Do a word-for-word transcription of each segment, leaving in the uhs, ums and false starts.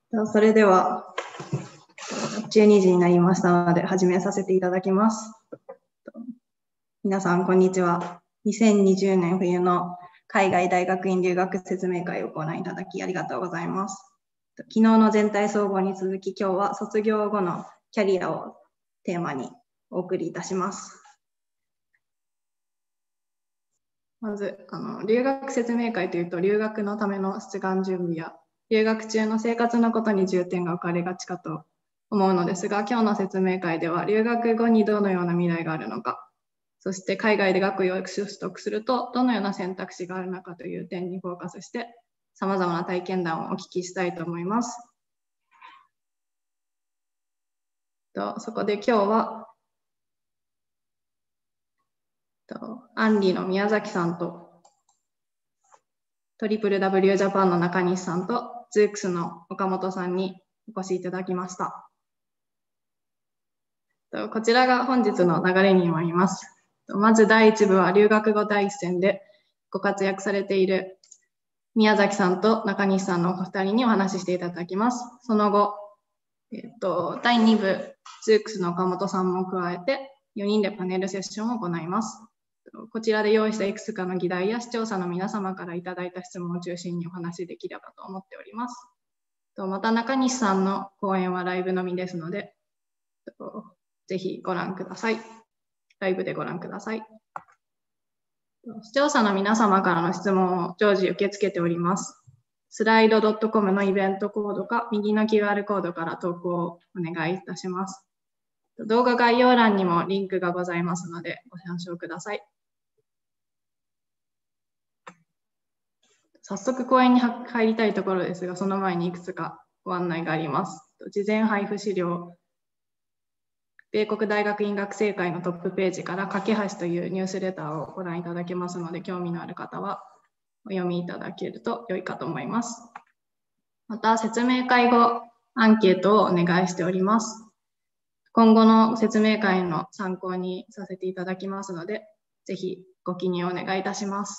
それではじゅうにじになりましたので始めさせていただきます。皆さんこんにちは。にせんにじゅうねん冬の海外大学院留学説明会をご覧いただきありがとうございます。昨日の全体総合に続き、今日は卒業後のキャリアをテーマにお送りいたします。まずあの留学説明会というと、留学のための出願準備や留学中の生活のことに重点が置かれがちかと思うのですが、今日の説明会では留学後にどのような未来があるのか、そして海外で学位を取得するとどのような選択肢があるのかという点にフォーカスして、さまざまな体験談をお聞きしたいと思います。とそこで今日はとアンリの宮崎さんとトリプル ダブリュー ジャパンの中西さんとズークスの岡本さんにお越しいただきました。こちらが本日の流れになります。まずだいいち部は留学後第一線でご活躍されている宮崎さんと中西さんのお二人にお話ししていただきます。その後、えっと、だいに部、ズークスの岡本さんも加えてよにんでパネルセッションを行います。こちらで用意したいくつかの議題や視聴者の皆様からいただいた質問を中心にお話しできればと思っております。また中西さんの講演はライブのみですので、ぜひご覧ください。ライブでご覧ください。視聴者の皆様からの質問を常時受け付けております。スライド ドットコム のイベントコードか右の キューアール コードから投稿をお願いいたします。動画概要欄にもリンクがございますのでご参照ください。早速講演に入りたいところですが、その前にいくつかご案内があります。事前配布資料、米国大学院学生会のトップページから架け橋というニュースレターをご覧いただけますので、興味のある方はお読みいただけると良いかと思います。また説明会後、アンケートをお願いしております。今後の説明会の参考にさせていただきますので、ぜひご記入お願いいたします。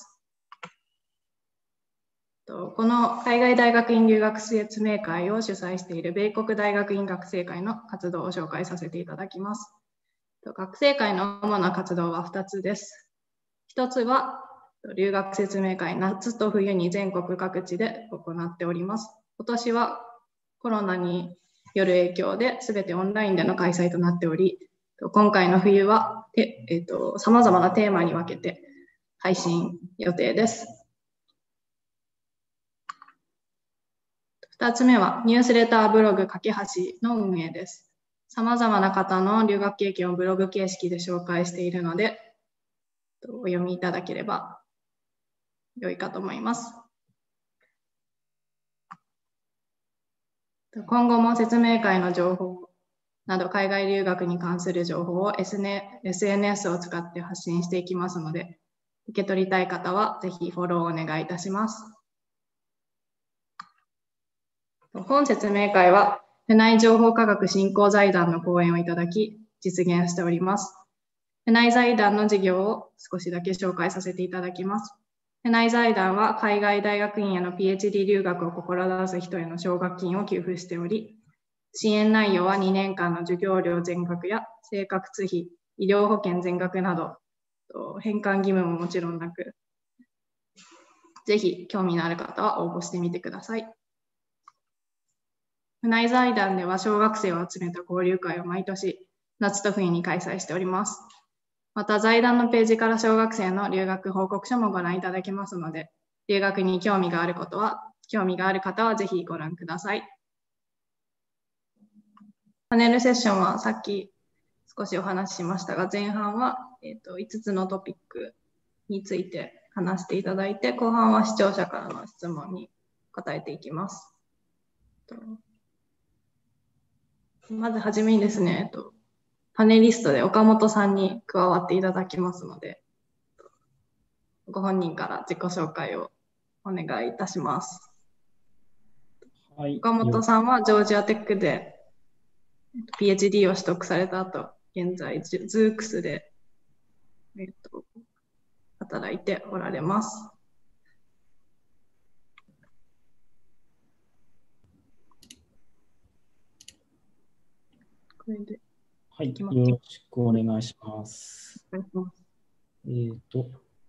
この海外大学院留学説明会を主催している米国大学院学生会の活動を紹介させていただきます。学生会の主な活動はふたつです。ひとつは留学説明会、夏と冬に全国各地で行っております。今年はコロナによる影響で全てオンラインでの開催となっており、今回の冬はさまざまなテーマに分けて配信予定です。ふたつめはニュースレターブログ架け橋の運営です。さまざまな方の留学経験をブログ形式で紹介しているので、お読みいただければ良いかと思います。今後も説明会の情報など海外留学に関する情報を エスエヌエス を使って発信していきますので、受け取りたい方はぜひフォローをお願いいたします。本説明会は府内情報科学振興財団の講演をいただき実現しております。府内財団の事業を少しだけ紹介させていただきます。府内財団は海外大学院への ピーエイチディー 留学を志す人への奨学金を給付しており、支援内容はにねんかんの授業料全額や生活費、医療保険全額など、返還義務ももちろんなく、ぜひ興味のある方は応募してみてください。府内財団では小学生を集めた交流会を毎年夏と冬に開催しております。また財団のページから小学生の留学報告書もご覧いただけますので、留学に興味があることは、興味がある方はぜひご覧ください。パネルセッションはさっき少しお話ししましたが、前半は、えーと、いつつのトピックについて話していただいて、後半は視聴者からの質問に答えていきます。まずはじめにですね、えっと、パネリストで岡本さんに加わっていただきますので、ご本人から自己紹介をお願いいたします。はい、岡本さんはジョージアテックで ピーエイチディー を取得された後、現在、ズークスで、えっと、働いておられます。 それではい、 いきます。 よろしくお願いします。 お願いします。 えーと、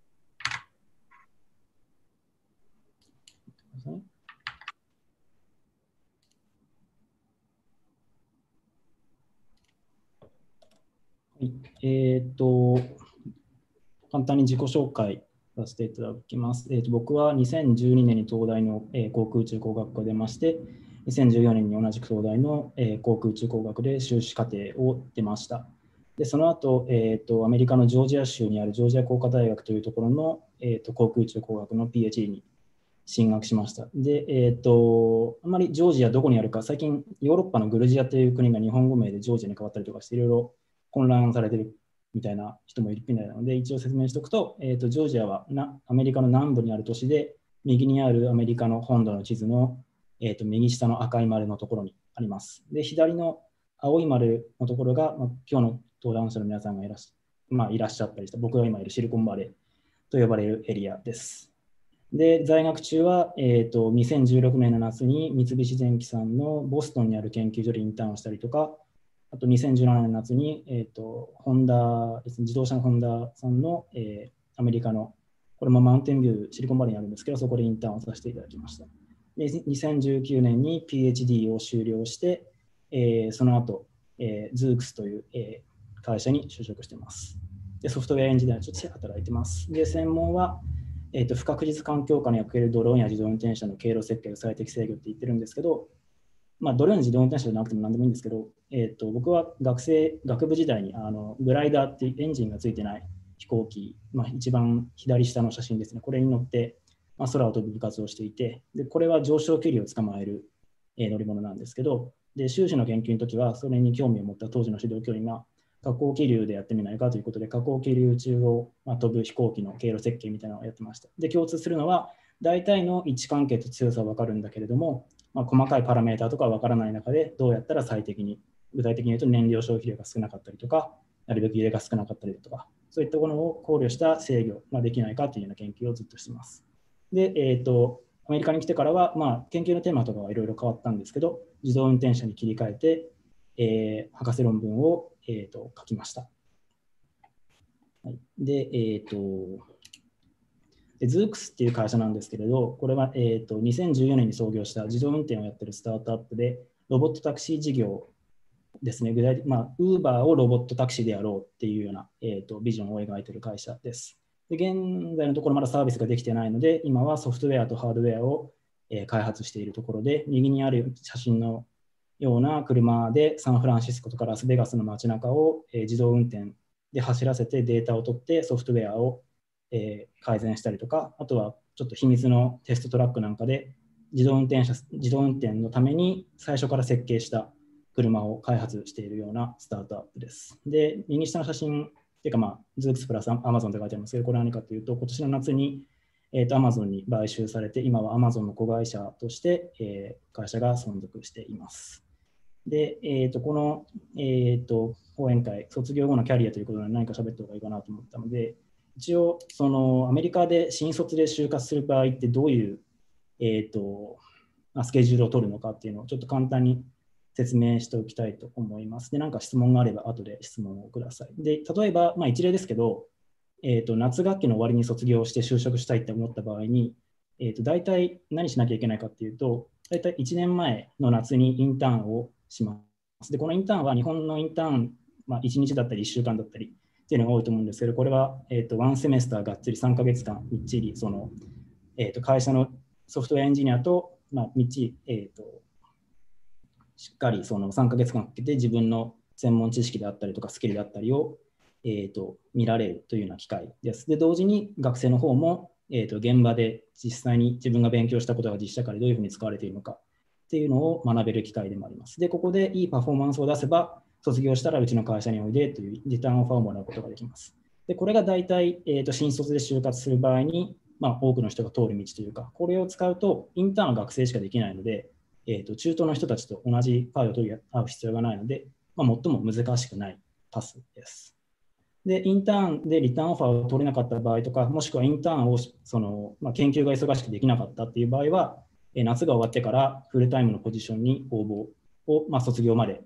はい、えーと、簡単に自己紹介させていただきます。えーと、僕はにせんじゅうにねんに東大の、えー航空宇宙工学科を出まして、にせんじゅうよねんに同じく東大の、えー航空宇宙工学で修士課程を出ました。でその後、えーと、アメリカのジョージア州にあるジョージア工科大学というところの、えーと、航空宇宙工学の ピーエイチディー に進学しました。で、えーと、あまりジョージアどこにあるか、最近ヨーロッパのグルジアという国が日本語名でジョージアに変わったりとかして、いろいろ混乱されてるみたいな人もいるみたいなので、一応説明しておくと、えーと、ジョージアはなアメリカの南部にある都市で、右にあるアメリカの本土の地図の、えーと、右下の赤い丸のところにあります。で、左の青い丸のところが、まあ、今日の登壇者の皆さんがいらっしゃ、まあ、いらっしゃったりした、僕が今いるシリコンバレーと呼ばれるエリアです。で、在学中は、えーと、にせんじゅうろくねんの夏に三菱電機さんのボストンにある研究所でインターンをしたりとか、あとにせんじゅうななねんの夏に、えーと、ホンダですね、自動車のホンダさんの、えー、アメリカの、これもマウンテンビュー、シリコンバレーにあるんですけど、そこでインターンをさせていただきました。でにせんじゅうきゅうねんに ピーエイチディー を修了して、えー、その後、えー、ズークスという、えー、会社に就職しています。で、ソフトウェアエンジニアとして働いています。で、専門は、えーと、不確実環境下におけるドローンや自動運転車の経路設計を最適制御って言ってるんですけど、まあ、ドローン自動運転車じゃなくても何でもいいんですけど、えーと、僕は学生、学部時代にあのグライダーっていうエンジンがついてない飛行機、まあ、一番左下の写真ですね、これに乗って、まあ、空を飛ぶ部活をしていて、でこれは上昇気流を捕まえる、えー乗り物なんですけど、で修士の研究の時はそれに興味を持った当時の指導教員が、下降気流でやってみないかということで、下降気流中を飛ぶ飛行機の経路設計みたいなのをやってました。で、共通するのは、大体の位置関係と強さは分かるんだけれども、まあ、細かいパラメータとか分からない中で、どうやったら最適に、具体的に言うと燃料消費量が少なかったりとか、なるべく揺れが少なかったりとか、そういったものを考慮した制御ができないかというような研究をずっとしています。で、えーと、アメリカに来てからは、まあ、研究のテーマとかはいろいろ変わったんですけど、自動運転車に切り替えて、えー、博士論文を、えー、と書きました。はい、で、えっ、ー、と、で、ズークスっていう会社なんですけれど、これは、えー、とにせんじゅうよねんに創業した自動運転をやってるスタートアップで、ロボットタクシー事業ですね、具体的に、まあ、ウーバーをロボットタクシーでやろうっていうような、えー、とビジョンを描いている会社です。で、現在のところまだサービスができてないので、今はソフトウェアとハードウェアを、えー、開発しているところで、右にある写真のような車でサンフランシスコとかラスベガスの街中を、えー、自動運転で走らせてデータを取ってソフトウェアを、えー、改善したりとか、あとはちょっと秘密のテストトラックなんかで自動運転車自動運転のために最初から設計した車を開発しているようなスタートアップです。で、右下の写真っていうか、まあ、ズークスプラスアマゾンって書いてありますけど、これは何かというと、今年の夏に、えー、と Amazon に買収されて、今は Amazon の子会社として、えー、会社が存続しています。で、えー、とこの、えー、と講演会、卒業後のキャリアということで何か喋った方がいいかなと思ったので、一応、そのアメリカで新卒で就活する場合ってどういう、えー、とスケジュールを取るのかっていうのをちょっと簡単に説明しておきたいと思います。で、何か質問があれば後で質問をください。で、例えば、まあ、一例ですけど、えー、と夏学期の終わりに卒業して就職したいって思った場合に、えー、と大体何しなきゃいけないかっていうと、大体いちねんまえの夏にインターンをします。で、このインターンは日本のインターン、まあ、いちにちだったりいっしゅうかんだったりっていうのが多いと思うんですけど、これは、えー、とワンセメスターがっつりさんかげつかんみっちりその、えー、と会社のソフトウェアエンジニアと、まあ、みっちり、えー、としっかりそのさんかげつかんかけて自分の専門知識であったりとかスキルであったりを、えー、と見られるというような機会です。で、同時に学生の方も、えー、と現場で実際に自分が勉強したことが実社会でどういうふうに使われているのかっていうのを学べる機会でもあります。で、ここでいいパフォーマンスを出せば、卒業したらうちの会社においでというリターンオファーをもらうことができます。で、これが大体、えー、と新卒で就活する場合に、まあ、多くの人が通る道というか、これを使うとインターンは学生しかできないので、えー、と中東の人たちと同じパイを取り合う必要がないので、まあ、最も難しくないパスです。で、インターンでリターンオファーを取れなかった場合とか、もしくはインターンをその、まあ、研究が忙しくできなかったっていう場合は、えー、夏が終わってからフルタイムのポジションに応募を、まあ、卒業まで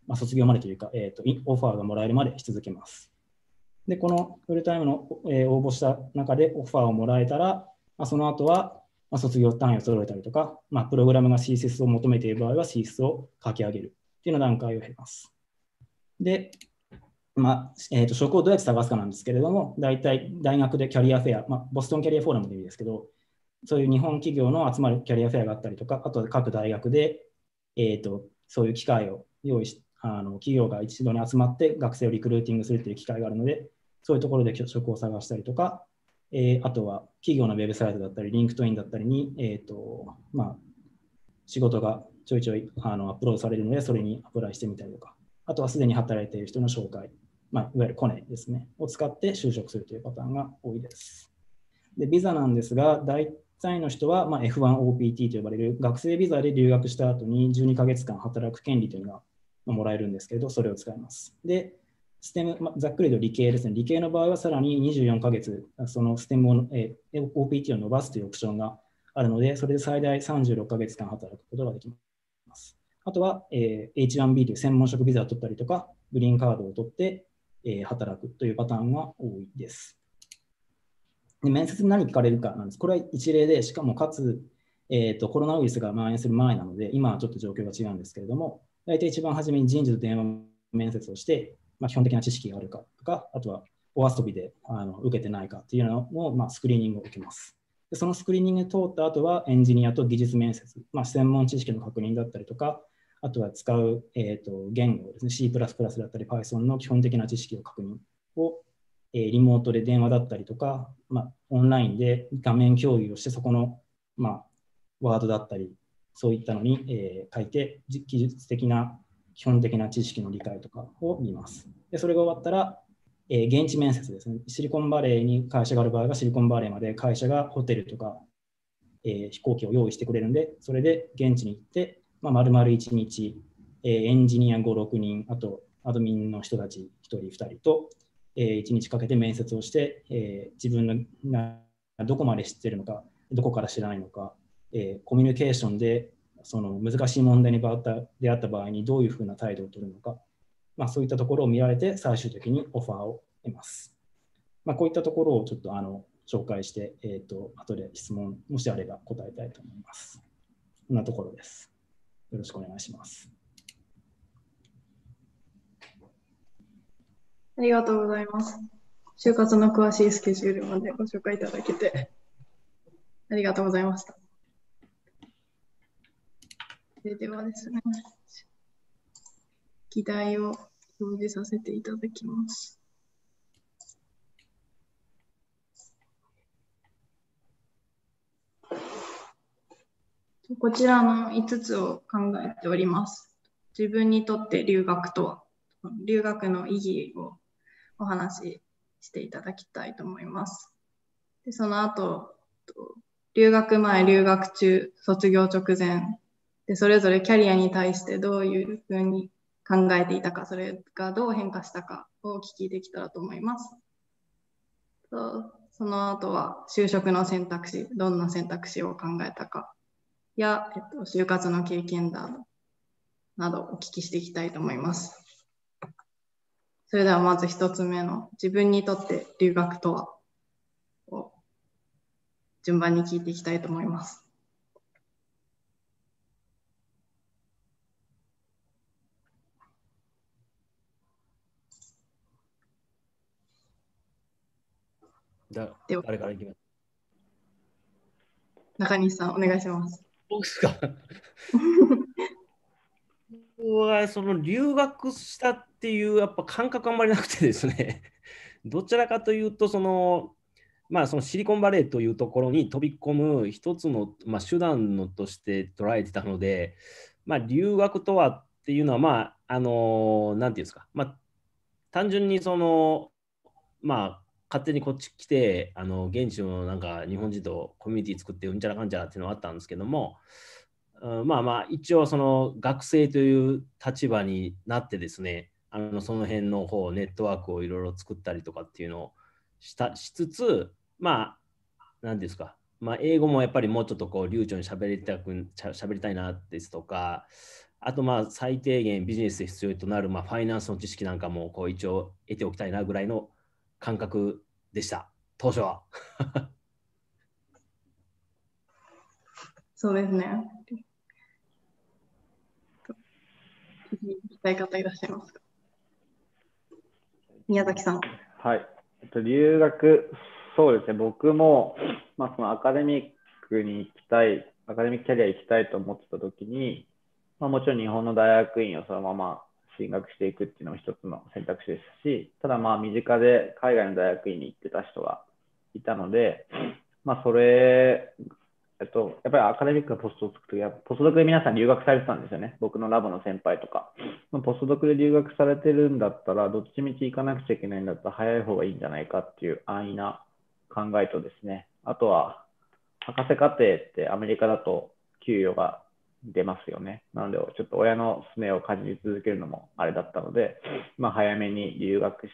まあ、卒業までというか、えーと、オファーがもらえるまでし続けます。で、このフルタイムの、えー、応募した中でオファーをもらえたら、まあ、その後は、まあ、卒業単位を揃えたりとか、まあ、プログラムが シーエスエス を求めている場合は シーエスエス を書き上げるっていうような段階を経ます。で、まあえー、と職をどうやって探すかなんですけれども、大体大学でキャリアフェア、まあ、ボストンキャリアフォーラムでいいですけど、そういう日本企業の集まるキャリアフェアがあったりとか、あと各大学で、えー、とそういう機会を用意し、あの企業が一度に集まって学生をリクルーティングするという機会があるので、そういうところで職を探したりとか、えー、あとは企業のウェブサイトだったり、リンクトインだったりに、えーとまあ、仕事がちょいちょいあのアップロードされるので、それにアプライしてみたりとか、あとはすでに働いている人の紹介、まあ、いわゆるコネですね、を使って就職するというパターンが多いです。で、ビザなんですが、大体の人は、まあ、エフワンオーピーティー と呼ばれる学生ビザで留学した後にじゅうにかげつかん働く権利というのがもらえるんですけれど、それを使います。で、ステム、まあ、ざっくりと理系ですね。理系の場合はさらににじゅうよんかげつ、そのステムを、えー、オーピーティー を伸ばすというオプションがあるので、それで最大さんじゅうろっかげつかん働くことができます。あとは、えー、エイチワンビー という専門職ビザを取ったりとか、グリーンカードを取って、えー、働くというパターンが多いです。で、面接で何聞かれるかなんです。これは一例で、しかもかつ、えーと、コロナウイルスが蔓延する前なので、今はちょっと状況が違うんですけれども、大体一番初めに人事と電話面接をして、まあ、基本的な知識があるかとか、あとはお遊びであの受けてないかっていうのを、まあ、スクリーニングを受けます。でそのスクリーニング通った後はエンジニアと技術面接、まあ、専門知識の確認だったりとか、あとは使う、えーと、言語ですね、シープラスプラス だったり Python の基本的な知識を確認を、えー、リモートで電話だったりとか、まあ、オンラインで画面共有をして、そこの、まあ、ワードだったり、そういったのに、えー、書いて、技術的な基本的な知識の理解とかを見ます。で、それが終わったら、えー、現地面接ですね。シリコンバレーに会社がある場合は、シリコンバレーまで会社がホテルとか、えー、飛行機を用意してくれるんで、それで現地に行って、まあ、丸々いちにち、えー、エンジニアご、ろくにん、あとアドミンの人たちひとり、ふたりと、えー、いちにちかけて面接をして、えー、自分のどこまで知っているのか、どこから知らないのか、えー、コミュニケーションでその難しい問題に出会った場合にどういうふうな態度を取るのか、まあ、そういったところを見られて最終的にオファーを得ます。まあ、こういったところをちょっとあの紹介して、えーと、後で質問もしあれば答えたいと思います。こんなところです。よろしくお願いします。 ありがとうございます。就活の詳しいスケジュールまでご紹介いただけてありがとうございました。それではですね、議題を表示させていただきます。こちらのいつつを考えております。自分にとって留学とは、留学の意義をお話ししていただきたいと思います。でその後、留学前、留学中、卒業直前で、それぞれキャリアに対してどういうふうに考えていたか、それがどう変化したかをお聞きできたらと思います。とその後は就職の選択肢、どんな選択肢を考えたかや、えっと、就活の経験談などお聞きしていきたいと思います。それではまず一つ目の自分にとって留学とはを順番に聞いていきたいと思います。 だ誰からいきます？ 中西さん、お願いします。 僕ですか？僕はその留学したっていうやっぱ感覚あんまりなくてですねどちらかというとそのまあそのシリコンバレーというところに飛び込む一つの、まあ、手段のとして捉えてたので、まあ、留学とはっていうのはまああのなんていうんですか、まあ、単純にそのまあ勝手にこっち来てあの現地のなんか日本人とコミュニティ作ってうんちゃらかんちゃらっていうのはあったんですけども、うん、まあまあ一応その学生という立場になってですね、あのその辺の方ネットワークをいろいろ作ったりとかっていうのをしたしつつ、まあ何ですか、まあ、英語もやっぱりもうちょっとこう流暢に喋りたく喋りたいなですとか、 あとまあ最低限ビジネスで必要となるまあファイナンスの知識なんかもこう一応得ておきたいなぐらいの感覚でした、当初は。 そうですね。聞きたい方いらっしゃいますか？宮崎さん。 はい。えっと、留学、そうですね。僕も、まあ、そのアカデミックに行きたい、アカデミックキャリア行きたいと思ってたときに、まあ、もちろん日本の大学院をそのまま進学していくっていうのも一つの選択肢ですし、ただまあ身近で海外の大学院に行ってた人がいたので、まあ、それ、えっと、やっぱりアカデミックなポストをつくときは、ポストドクで皆さん留学されてたんですよね。僕のラボの先輩とか。ポストドクで留学されてるんだったら、どっちみち行かなくちゃいけないんだったら、早い方がいいんじゃないかっていう安易な考えとですね、あとは、博士課程ってアメリカだと給与が出ますよね。なので、ちょっと親のすねをかじり続けるのもあれだったので、まあ、早めに留学して、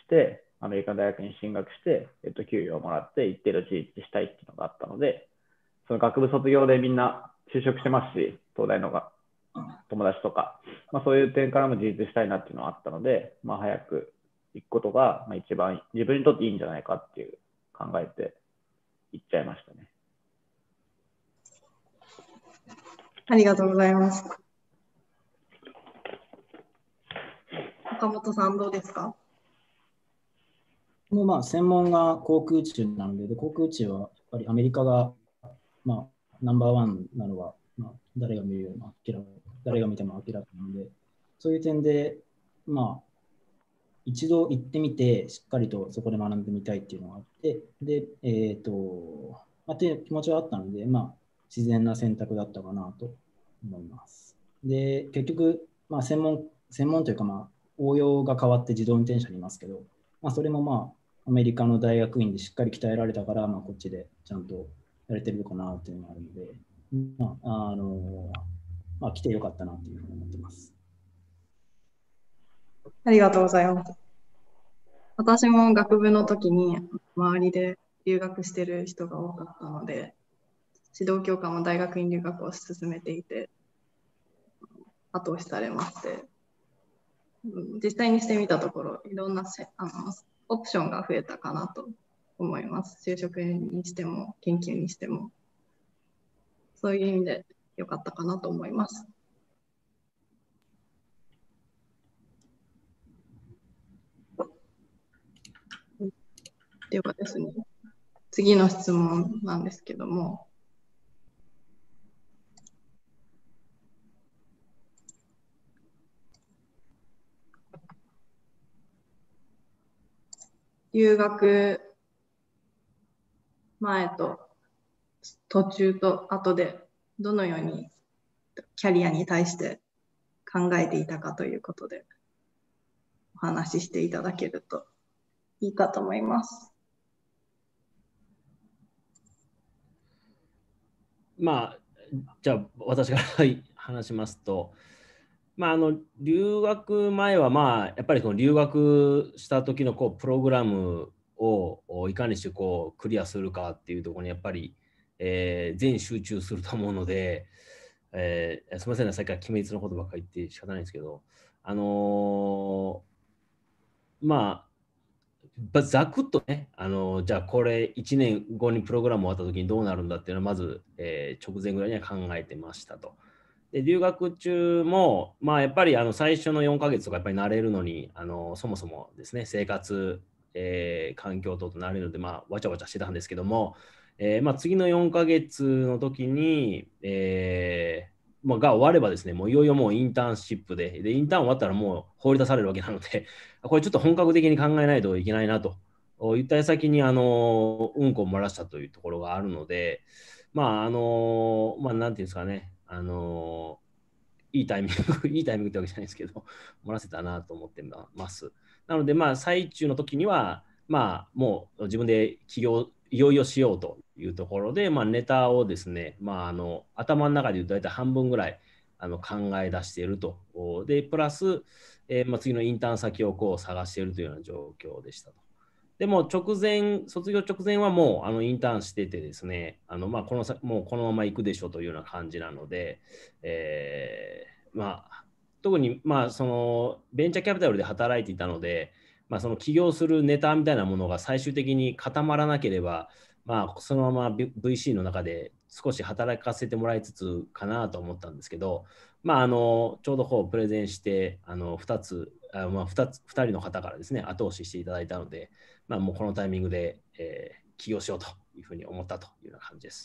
アメリカの大学に進学して、えっと、給与をもらって一定度自立したいっていうのがあったので、その学部卒業でみんな就職してますし、東大のが友達とか、まあ、そういう点からも自立したいなっていうのはあったので、まあ、早く行くことが一番自分にとっていいんじゃないかっていう考えて行っちゃいましたね。 ありがとうございます。岡本さん、どうですか？ もうまあ専門が航空宇宙なので、で航空宇宙はやっぱりアメリカが、まあ、ナンバーワンなのは、まあ、誰が見るよりも明らか、誰が見ても明らかなので、そういう点で、まあ、一度行ってみて、しっかりとそこで学んでみたいっていうのがあって、で、えっと、まあ、っていう気持ちはあったので、まあ、自然な選択だったかなと思います。で、結局、まあ、専門、専門というか、まあ、応用が変わって自動運転車にいますけど、まあ、それもまあ、アメリカの大学院でしっかり鍛えられたから、まあ、こっちでちゃんとやれてるのかなっていうのがあるので、まあ、あの、まあ、来てよかったなというふうに思ってます。 ありがとうございます。私も学部の時に周りで留学してる人が多かったので、指導教官も大学院留学を進めていて、後押しされまして、実際にしてみたところ、いろんなせあのオプションが増えたかなと思います。就職にしても、研究にしても。そういう意味で良かったかなと思います。ではですね、次の質問なんですけども、留学前と途中と後でどのようにキャリアに対して考えていたかということでお話ししていただけるといいかと思います。 まあ、じゃあ私から話しますと、まあ、あの留学前は、まあ、やっぱりその留学した時のこうプログラムをいかにしてこうクリアするかっていうところにやっぱり、えー、全集中すると思うので、えー、すみませんね、さっきから鬼滅のことばっかり言って仕方ないんですけど、あのー、まあ、ざくっとね、あのー、じゃあこれいちねんごにプログラム終わった時にどうなるんだっていうのはまず、えー、直前ぐらいには考えてましたと。で留学中も、まあ、やっぱりあの最初のよんかげつとかやっぱり慣れるのにあのそもそもですね生活、えー、環境等と慣れるので、まあ、わちゃわちゃしてたんですけども、えーまあ、次のよんかげつの時に、えーまあ、が終わればですねもういよいよもうインターンシップででインターン終わったらもう放り出されるわけなのでこれちょっと本格的に考えないといけないなと言った矢先にあのうんこを漏らしたというところがあるので、まああのまあなんていうんですかね、あのいいタイミング、いいタイミングってわけじゃないですけど、漏らせたなと思ってます。なので、まあ、最中の時には、まあ、もう自分で起業、いよいよしようというところで、まあ、ネタをですね、まあ、あの頭の中で言うと大体半分ぐらいあの考え出していると。で、プラス、えーまあ、次のインターン先をこう探しているというような状況でしたと。でも直前、卒業直前はもうあのインターンしててですね、あのまあこのもうこのまま行くでしょというような感じなので、えー、まあ特にまあそのベンチャーキャピタルで働いていたので、まあ、その起業するネタみたいなものが最終的に固まらなければ、まあ、そのまま ブイシー の中で少し働かせてもらいつつかなと思ったんですけど、まあ、あのちょうどこうプレゼンしてあのふたつ、あまあ、ふたつふたりの方からですね後押ししていただいたので、まあ、もうこのタイミングで、えー、起業しようというふうに思ったというような感じです。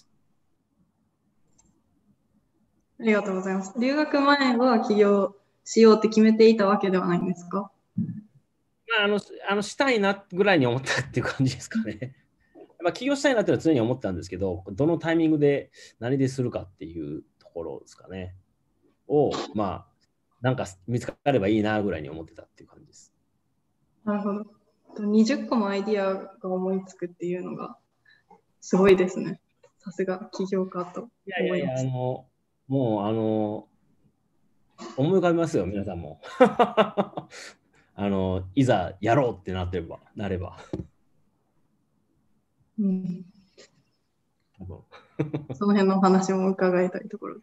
ありがとうございます。留学前は起業しようって決めていたわけではないんですか？ まあ、あのあのしたいなぐらいに思ったっていう感じですかね。まあ、起業したいなっていうのは常に思ったんですけど、どのタイミングで何でするかっていうところですかね。を、まあ、なんか見つかればいいなぐらいに思ってたっていう感じです。 なるほど。にじゅっこもアイディアが思いつくっていうのがすごいですね。さすが起業家と思いやいやいや、 います。 あの、もう、あの、思い浮かびますよ、皆さんも。あの、いざやろうってなってれば、なれば。 うん、その辺のお話も伺いたいところです。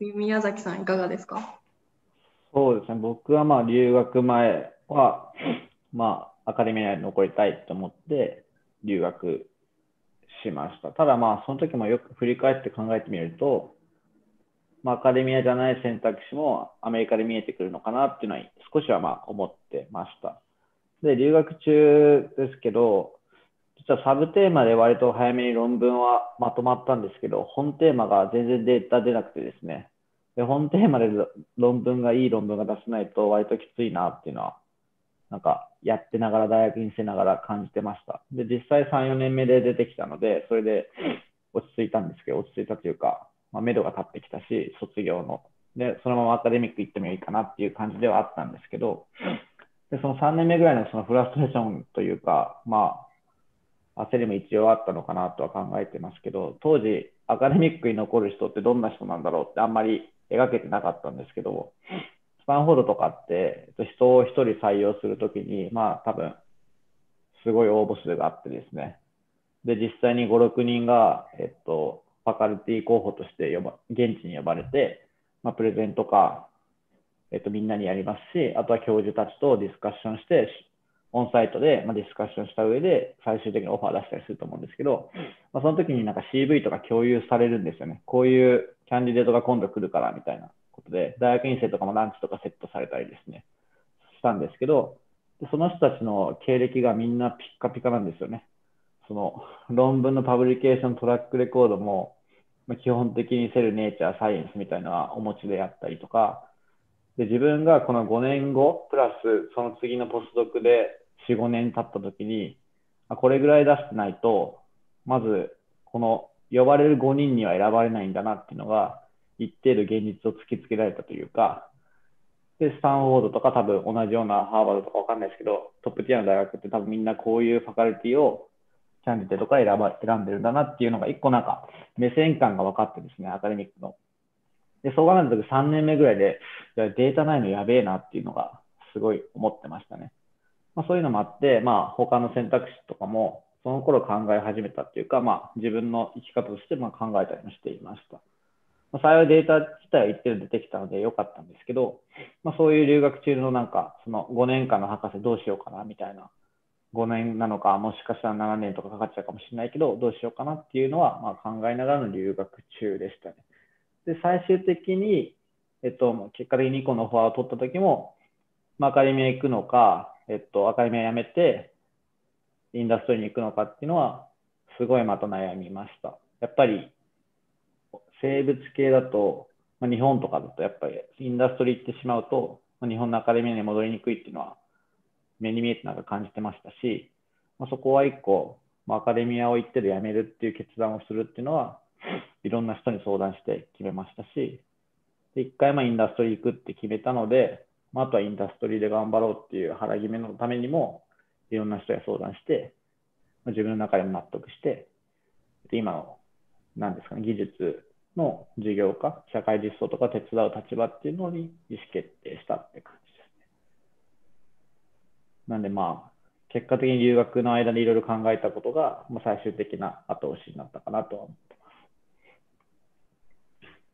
宮崎さん、いかがですか？ そうですね、僕はまあ留学前は、まあ、アカデミアに残りたいと思って留学しました。ただまあ、その時もよく振り返って考えてみると、まあ、アカデミアじゃない選択肢もアメリカで見えてくるのかなっていうのは少しはまあ思ってました。で、留学中ですけど、実はサブテーマで割と早めに論文はまとまったんですけど、本テーマが全然データ出なくてですね、で本テーマで論文がいい論文が出せないと割ときついなっていうのは、なんかやってながら大学院生ながら感じてました。で、実際さん、よねんめで出てきたので、それで落ち着いたんですけど、落ち着いたというか、まあ、目処が立ってきたし、卒業の。で、そのままアカデミック行ってもいいかなっていう感じではあったんですけど、でそのさんねんめぐらいのそのフラストレーションというか、まあ、焦りも一応あったのかなとは考えてますけど、当時、アカデミックに残る人ってどんな人なんだろうってあんまり描けてなかったんですけど、スタンフォードとかって人を一人採用するときに、まあ多分、すごい応募数があってですね。で、実際にご、ろくにんが、えっと、ファカルティ候補として呼ば現地に呼ばれて、まあ、プレゼンとか、えっと、みんなにやりますし、あとは教授たちとディスカッションして、オンサイトで、まあ、ディスカッションした上で、最終的にオファー出したりすると思うんですけど、まあ、その時になんか シーブイ とか共有されるんですよね。こういうキャンディデートが今度来るからみたいなことで、大学院生とかもランチとかセットされたりですね、したんですけど、その人たちの経歴がみんなピッカピカなんですよね。その論文のパブリケーショントラックレコードも、まあ、基本的にセル、ネイチャー、サイエンスみたいなのはお持ちであったりとか、で自分がこのごねんご、プラスその次のポスドクでよん、ごねん経った時に、これぐらい出してないと、まずこの呼ばれるごにんには選ばれないんだなっていうのが、一定度現実を突きつけられたというか、で、スタンフォードとか多分同じようなハーバードとかわかんないですけど、トップティアの大学って多分みんなこういうファカルティをキャンディデとか選ば選んでるんだなっていうのが一個なんか目線感が分かってですね、アカデミックの。で、そう考えた時さんねんめぐらいで、データないのやべえなっていうのがすごい思ってましたね。まあ、そういうのもあって、まあ他の選択肢とかもその頃考え始めたっていうか、まあ自分の生き方としてまあ考えたりもしていました。まあ、幸いデータ自体は一定出てきたので良かったんですけど、まあ、そういう留学中のなんか、そのごねんかんの博士どうしようかなみたいな、ごねんなのか、もしかしたらななねんとかかかっちゃうかもしれないけど、どうしようかなっていうのは、まあ、考えながらの留学中でしたね。で、最終的に、えっと、結果的ににこのフォアを取った時も、まあ、アカデミア行くのか、えっと、アカデミア辞めて、インダストリーに行くのかっていうのは、すごいまた悩みました。やっぱり、生物系だと、まあ、日本とかだとやっぱりインダストリー行ってしまうと、まあ、日本のアカデミアに戻りにくいっていうのは目に見えてなんか感じてましたし、まあ、そこは一個、まあ、アカデミアを行ってで辞めるっていう決断をするっていうのはいろんな人に相談して決めましたし、で一回まあインダストリー行くって決めたので、まあ、あとはインダストリーで頑張ろうっていう腹決めのためにもいろんな人に相談して、まあ、自分の中でも納得して、で今のなんですかね、技術の事業化、社会実装とか手伝う立場っていうのに意思決定したって感じですね。なんでまあ、結果的に留学の間でいろいろ考えたことが、まあ、最終的な後押しになったかなとは思ってます。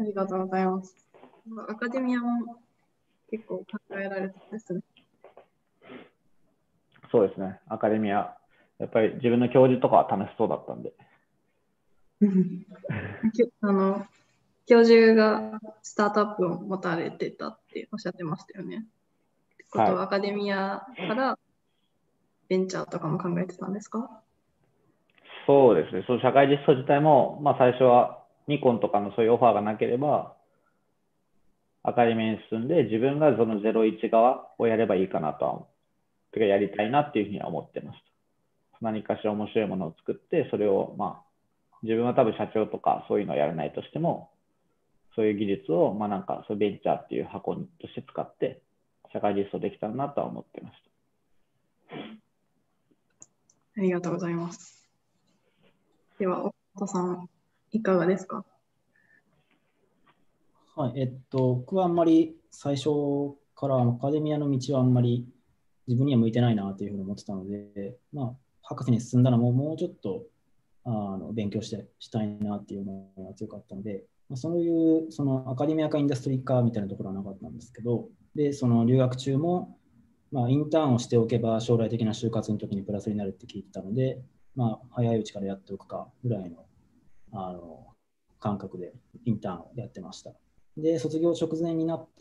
ありがとうございます。アカデミアも結構考えられたんですね。 そうですね。アカデミア、やっぱり自分の教授とかは楽しそうだったんで。 あの教授がスタートアップを持たれてたっておっしゃってましたよね。ってことは、アカデミアからベンチャーとかも考えてたんですか？ そうですね。その社会実装自体も、まあ、最初はニコンとかのそういうオファーがなければ、アカデミアに進んで、自分がそのゼロイチ側をやればいいかなとは、てかやりたいなっていうふうには思ってました。何かしら面白いものを作って、それを、まあ、自分は多分社長とかそういうのをやらないとしても、そういう技術を、まあなんか、そうベンチャーっていう箱として使って、社会実装できたらなとは思ってました。 ありがとうございます。では、岡本さん、いかがですか？ はい、えっと、僕はあんまり最初からアカデミアの道はあんまり自分には向いてないなというふうに思ってたので、まあ、博士に進んだらもうもうちょっとあの勉強してしたいなっていう思いが強かったので、まあ、そういうそのアカデミアかインダストリーかみたいなところはなかったんですけど、で、その留学中も、まあ、インターンをしておけば将来的な就活の時にプラスになるって聞いてたので、まあ、早いうちからやっておくかぐらいの、あの感覚でインターンをやってました。で、卒業直前になって、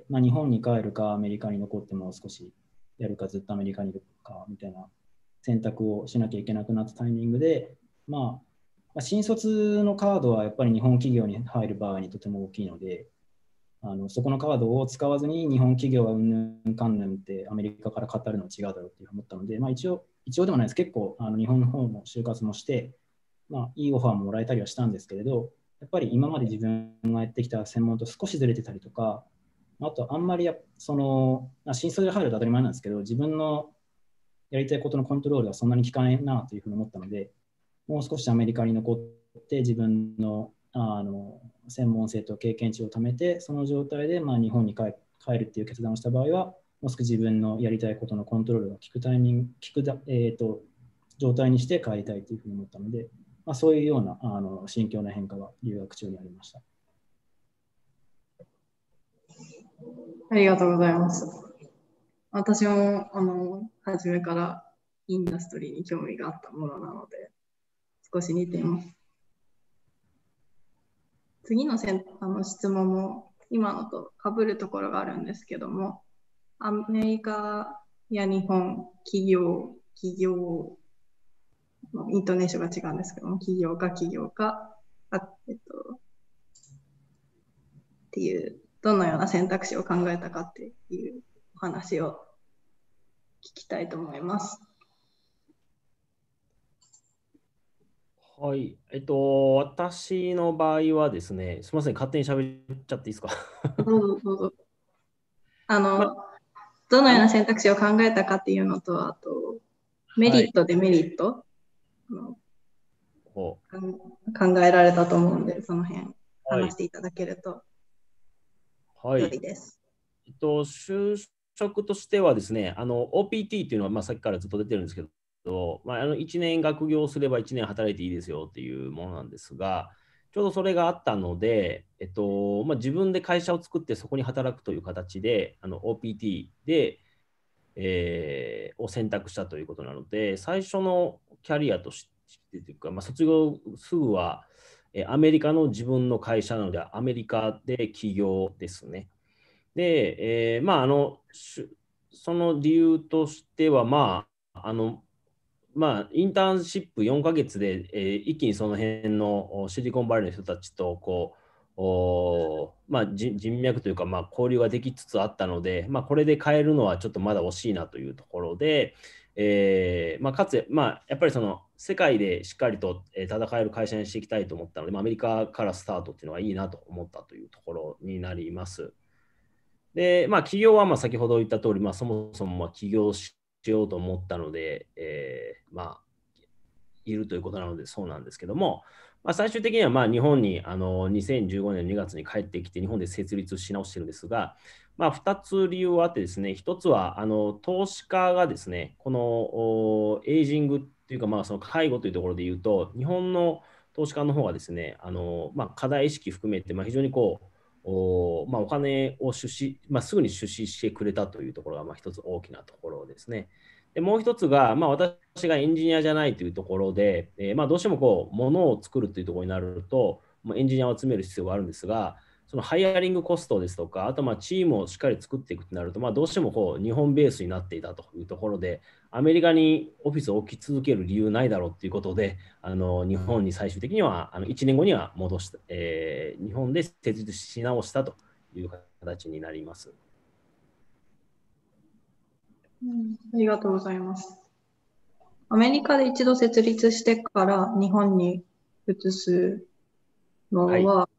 まあ、日本に帰るか、アメリカに残ってもう少しやるか、ずっとアメリカにいるかみたいな選択をしなきゃいけなくなったタイミングで、まあ、新卒のカードはやっぱり日本企業に入る場合にとても大きいので、あのそこのカードを使わずに日本企業はうんぬんかんぬんってアメリカから語るのは違うだろうって思ったので、まあ、一応、一応でもないです。結構あの日本の方も就活もして、まあ、いいオファーももらえたりはしたんですけれど、やっぱり今まで自分がやってきた専門と少しずれてたりとか、あとあんまりやその新卒で入ると当たり前なんですけど、自分のやりたいことのコントロールはそんなに効かないなというふうに思ったので、もう少しアメリカに残って自分のあの専門性と経験値を貯めて、その状態でまあ日本に帰帰るっていう決断をした場合は、もう少し自分のやりたいことのコントロールが効くタイミング、効くだ、えーと、状態にして帰りたいというふうに思ったので、まあ、そういうようなあの心境の変化が留学中にありました。 ありがとうございます。私もあの初めからインダストリーに興味があったものなので、少し似ています。次のせんあの質問も今のと被るところがあるんですけども、アメリカや日本、企業、企業、イントネーションが違うんですけども、企業か企業か、あえっと、っていう、どのような選択肢を考えたかっていうお話を聞きたいと思います。 はい。えっと、私の場合はですね、すみません、勝手に喋っちゃっていいですか。 どうぞどうぞ。あの、 まどのような選択肢を考えたかっていうのと、あと、メリット、デメリット、考えられたと思うんで、その辺話していただけると良いです。 はい。えっと、就職としてはですね、あの オーピーティー っていうのは、まあ、さっきからずっと出てるんですけど、まあ、あのいちねん学業すればいちねん働いていいですよっていうものなんですが、ちょうどそれがあったので、えっとまあ、自分で会社を作ってそこに働くという形で、あの オーピーティー で、えー、を選択したということなので、最初のキャリアとしてというか、まあ、卒業すぐは、えー、アメリカの自分の会社なので、アメリカで起業ですね。で、えー、まあ、あの、その理由としては、まあ、あの、まあ、インターンシップよんかげつで、えー、一気にその辺のシリコンバレーの人たちとこうお、まあ、人脈というか、まあ、交流ができつつあったので、まあ、これで変えるのはちょっとまだ惜しいなというところで、えーまあ、かつ、まあ、やっぱりその世界でしっかりと戦える会社にしていきたいと思ったので、まあ、アメリカからスタートっていうのはいいなと思ったというところになります。で、まあ、企業はまあ先ほど言った通り、まあ、そもそもまあ起業しようと思ったので、えー、まあ、いるということなのでそうなんですけども、まあ、最終的にはまあ日本にあのにせんじゅうごねんのにがつに帰ってきて日本で設立し直してるんですが、まあ、ふたつ理由はあってですね、ひとつはあの投資家がですね、このエイジングっていうか、まあ、その介護というところで言うと、日本の投資家の方がですね、あのまあ、課題意識含めて、まあ、非常にこう、おまあ、お金を出資、まあ、すぐに出資してくれたというところがまあ一つ大きなところですね。でもう一つが、まあ、私がエンジニアじゃないというところで、えーまあ、どうしてもこう物を作るというところになると、まあ、エンジニアを集める必要があるんですが、そのハイアリングコストですとか、あとまあチームをしっかり作っていくとなると、まあ、どうしてもこう日本ベースになっていたというところで、アメリカにオフィスを置き続ける理由ないだろうということで、あの日本に最終的にはあのいちねんごには戻した、えー、日本で設立し直したという形になります。 うん、ありがとうございます。アメリカで一度設立してから日本に移すのは、はい、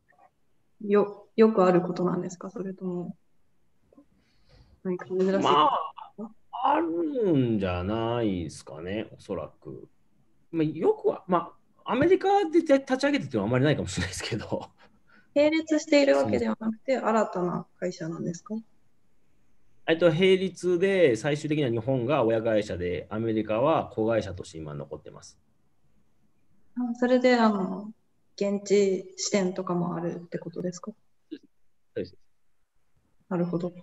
よ, よくあることなんですか、それとも何か珍しい？ まあ、あるんじゃないですかね、おそらく。まあ、よくは、まあ、アメリカで立ち上げてっていうのはあまりないかもしれないですけど。 並列しているわけではなくて、新たな会社なんですか？ えっと、並立で最終的には日本が親会社で、アメリカは子会社として今残ってます。 それで、あの、現地支店とかもあるってことですか？ そうです。 なるほど。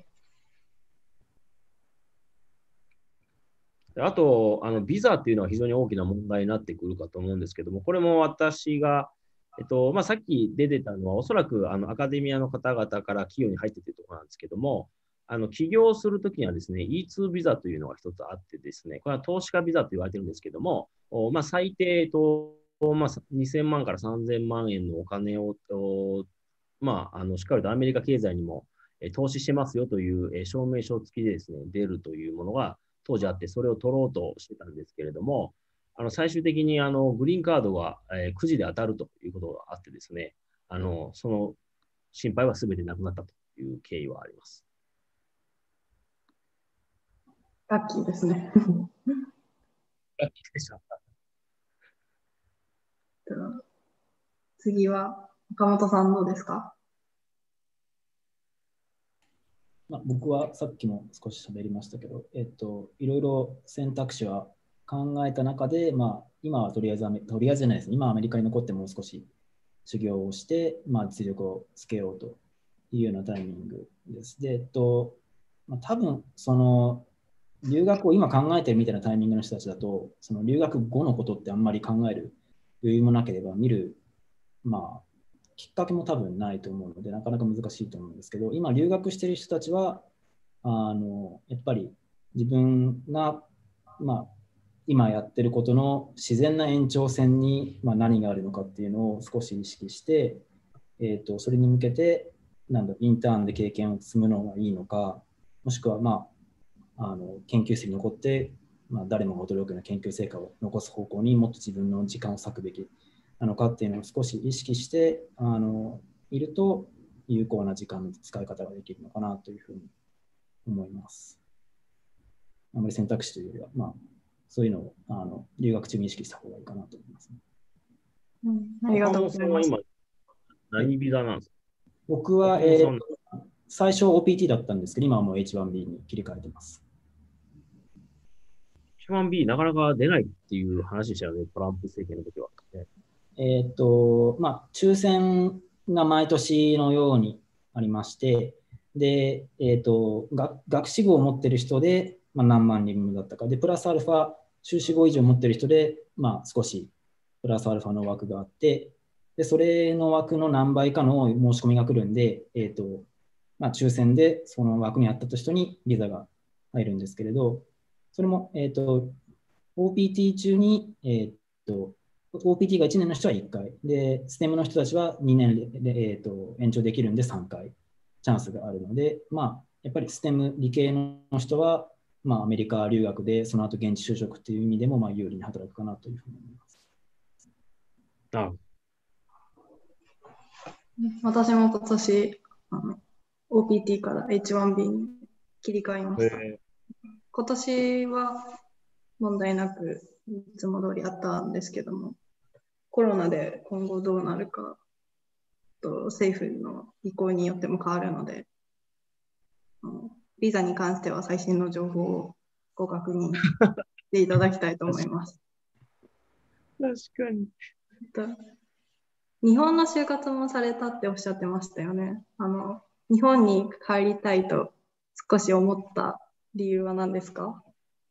あと、あのビザっていうのは非常に大きな問題になってくるかと思うんですけども、これも私が、えっとまあ、さっき出てたのは、おそらくあのアカデミアの方々から企業に入っているところなんですけども、あの起業するときにはですね、イーツー ビザというのが一つあってですね、これは投資家ビザと言われてるんですけども、まあ、最低と、まあ、にせんまんからさんぜんまん円のお金を、まあ、あのしっかりとアメリカ経済にも投資してますよという証明書付きでですね、出るというものが当時あって、それを取ろうとしてたんですけれども、あの最終的にあのグリーンカードがくじで当たるということがあってですね、あのその心配はすべてなくなったという経緯はあります。 ラッキーですね。 ラッキーでした。 次は岡本さんどうですか？ まあ、僕はさっきも少し喋りましたけど、えっと、いろいろ選択肢は考えた中で、まあ、今はとりあえず、とりあえずじゃないですね、今はアメリカに残ってもう少し修行をして、まあ、実力をつけようというようなタイミングです。で、えっと、まあ、多分その留学を今考えてるみたいなタイミングの人たちだと、その留学後のことってあんまり考える余裕もなければ見る、まあ、きっかけも多分ないと思うので、なかなか難しいと思うんですけど、今留学している人たちは、あのやっぱり自分が、まあ、今やってることの自然な延長線に、まあ、何があるのかっていうのを少し意識して、えーと、それに向けてなんだインターンで経験を積むのがいいのか、もしくは、まあ、あの研究室に残って、まあ、誰もが驚くような研究成果を残す方向にもっと自分の時間を割くべきなのかっていうのを少し意識してあのいると有効な時間の使い方ができるのかなというふうに思います。あまり選択肢というよりは、まあ、そういうのをあの留学中に意識した方がいいかなと思いますね。 うん、ありがとうございます。 今何ビザなんですか？ 僕は、えー、最初 オーピーティー だったんですけど、今はもう エイチワンビー に切り替えています。 エイチワンビー なかなか出ないっていう話でしたよね、トランプ政権の時は。 えっと、まあ、抽選が毎年のようにありまして、で、えっと、学士号を持っている人で、まあ、何万人分だったか、で、プラスアルファ、修士号以上持っている人で、まあ、少しプラスアルファの枠があって、で、それの枠の何倍かの申し込みが来るんで、えっと、まあ、抽選でその枠にあった人にビザが入るんですけれど、それも、えっと、オーピーティー 中に、えっと、オーピーティー がいちねんの人はいっかい、で、ステムの人たちはにねんで、でえー、と延長できるんでさんかいチャンスがあるので、まあ、やっぱりステム理系の人は、まあ、アメリカ留学でその後現地就職という意味でもまあ有利に働くかなというふうに思います。 ああ私も今年あの オーピーティー から エイチワンビー に切り替えました。今年は問題なくいつも通りあったんですけども、コロナで今後どうなるかと政府の意向によっても変わるので、ビザに関しては最新の情報をご確認していただきたいと思います。 確かに。 日本の就活もされたっておっしゃってましたよね。あの、日本に帰りたいと少し思った理由は何ですか？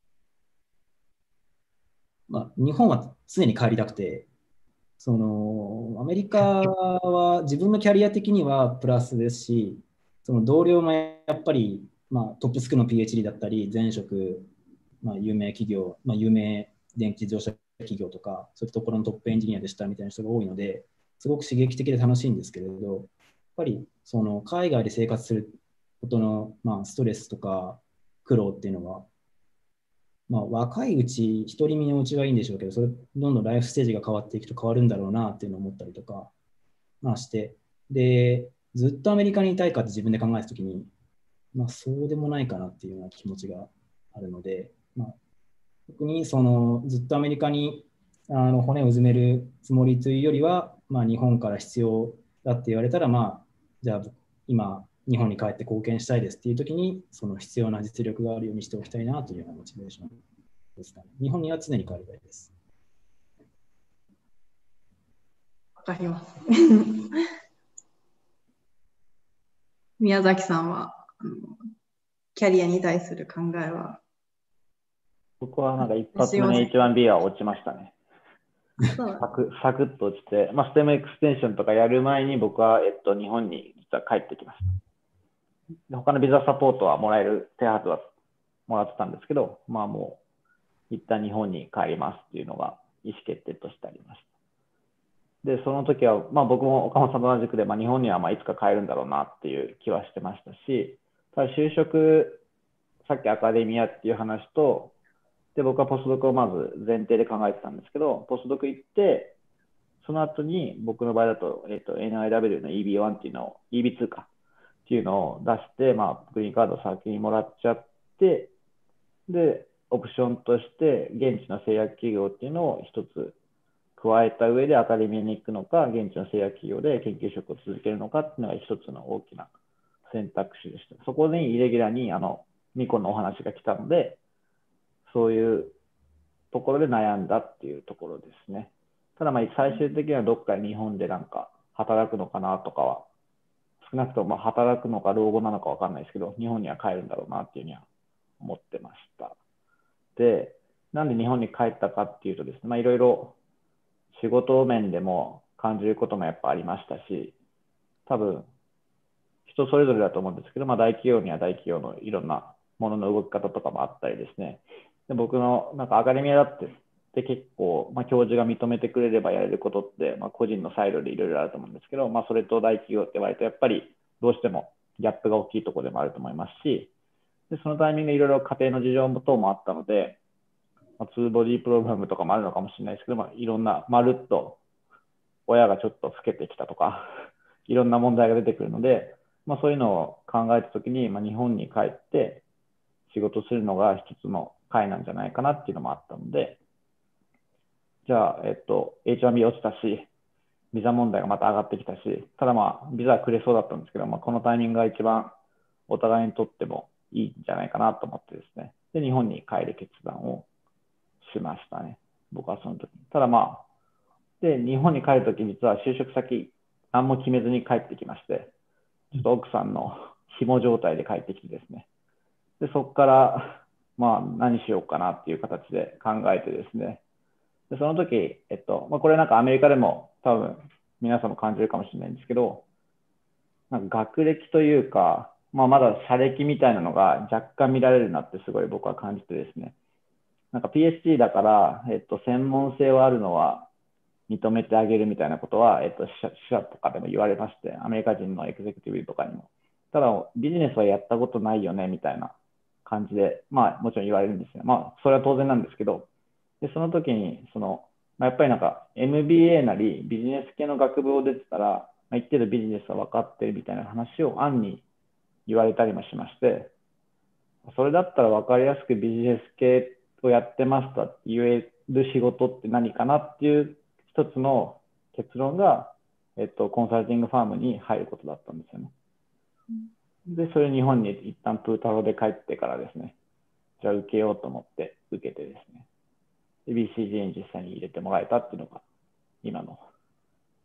まあ、日本は常に帰りたくて、そのアメリカは自分のキャリア的にはプラスですし、その同僚もやっぱり、まあ、トップスクールの ピーエイチディー だったり、前職、まあ、有名企業、まあ、有名電気自動車企業とか、そういうところのトップエンジニアでしたみたいな人が多いので、すごく刺激的で楽しいんですけれど、やっぱりその海外で生活することの、まあ、ストレスとか苦労っていうのは、まあ、若いうち、独り身のうちはいいんでしょうけど、それどんどんライフステージが変わっていくと変わるんだろうなっていうのを思ったりとか、まあ、して、で、ずっとアメリカにいたいかって自分で考えたときに、まあ、そうでもないかなっていうような気持ちがあるので、まあ、特にそのずっとアメリカにあの骨をうずめるつもりというよりは、まあ、日本から必要だって言われたら、まあ、じゃあ今、日本に帰って貢献したいですっていうときに、その必要な実力があるようにしておきたいなというようなモチベーションですかね。日本には常に帰りたいです。 わかります。宮崎さんはあのキャリアに対する考えは？ 僕はなんか一発目の エイチワンビー は落ちましたね。 そうサクサクッと落ちて、まあ、ステムエクステンションとかやる前に僕は、えっと、日本に実は帰ってきました。で他のビザサポートはもらえる手はずはもらってたんですけど、まあもう一旦日本に帰りますっていうのが意思決定としてありました。で、その時は、まあ僕も岡本さんと同じくで、まあ、日本にはまあいつか帰るんだろうなっていう気はしてましたし、ただ就職、さっきアカデミアっていう話と、で、僕はポスドクをまず前提で考えてたんですけど、ポスドク行って、その後に僕の場合だと、えっと、エヌアイダブリュー の イービーワン っていうのを、イービーツー かっていうのを出して、まあ、グリーンカードを先にもらっちゃって、で、オプションとして現地の製薬企業っていうのを一つ加えた上でアカデミーに行くのか、現地の製薬企業で研究職を続けるのかっていうのが一つの大きな選択肢でした。そこにイレギュラーにあのニコンのお話が来たので、そういうところで悩んだっていうところですね。ただまあ最終的にはどっか日本でなんか働くのかなとかは、少なくとも働くのか老後なのかわかんないですけど、日本には帰るんだろうなっていうふうには思ってました。で、なんで日本に帰ったかっていうとですね、まあいろいろ仕事面でも感じることもやっぱありましたし、多分人それぞれだと思うんですけど、まあ大企業には大企業のいろんなものの動き方とかもあったりですね、で僕のなんかアカデミアだってで結構、まあ、教授が認めてくれればやれることって、まあ、個人のサイドでいろいろあると思うんですけど、まあ、それと大企業って割とやっぱりどうしてもギャップが大きいところでもあると思いますし、でそのタイミングでいろいろ家庭の事情等もあったので、まあ、ツーボディープログラムとかもあるのかもしれないですけど、まあ、いろんなまるっと親がちょっと老けてきたとかいろんな問題が出てくるので、まあ、そういうのを考えたときに、まあ、日本に帰って仕事するのが一つの会なんじゃないかなっていうのもあったので、じゃあ、えっと、エイチワンビー 落ちたし、ビザ問題がまた上がってきたし、ただまあ、ビザはくれそうだったんですけど、まあ、このタイミングが一番お互いにとってもいいんじゃないかなと思ってですね、で、日本に帰る決断をしましたね、僕はその時に。ただまあ、で、日本に帰るとき、実は就職先、何も決めずに帰ってきまして、ちょっと奥さんの紐状態で帰ってきてですね、でそこから、まあ、何しようかなっていう形で考えてですね、でその時、えっとまあ、これなんかアメリカでも多分皆さんも感じるかもしれないんですけど、なんか学歴というか、まあ、まだ社歴みたいなのが若干見られるなってすごい僕は感じてですね、なんか ピーエイチディー だから、えっと、専門性はあるのは認めてあげるみたいなことは、えっと、社社とかでも言われまして、アメリカ人のエグゼクティブとかにも。ただ、ビジネスはやったことないよねみたいな感じで、まあ、もちろん言われるんですよ。まあ、それは当然なんですけど、でその時にその、まあ、やっぱりなんか エムビーエー なりビジネス系の学部を出てたら、まあ、一定度ビジネスは分かってるみたいな話を暗に言われたりもしまして、それだったら分かりやすくビジネス系をやってましたって言える仕事って何かなっていう一つの結論が、えっと、コンサルティングファームに入ることだったんですよね。で、それ日本に一旦プータロで帰ってからですね、じゃあ受けようと思って受けてですね、で ビーシージー に実際に入れてもらえたっていうのが今の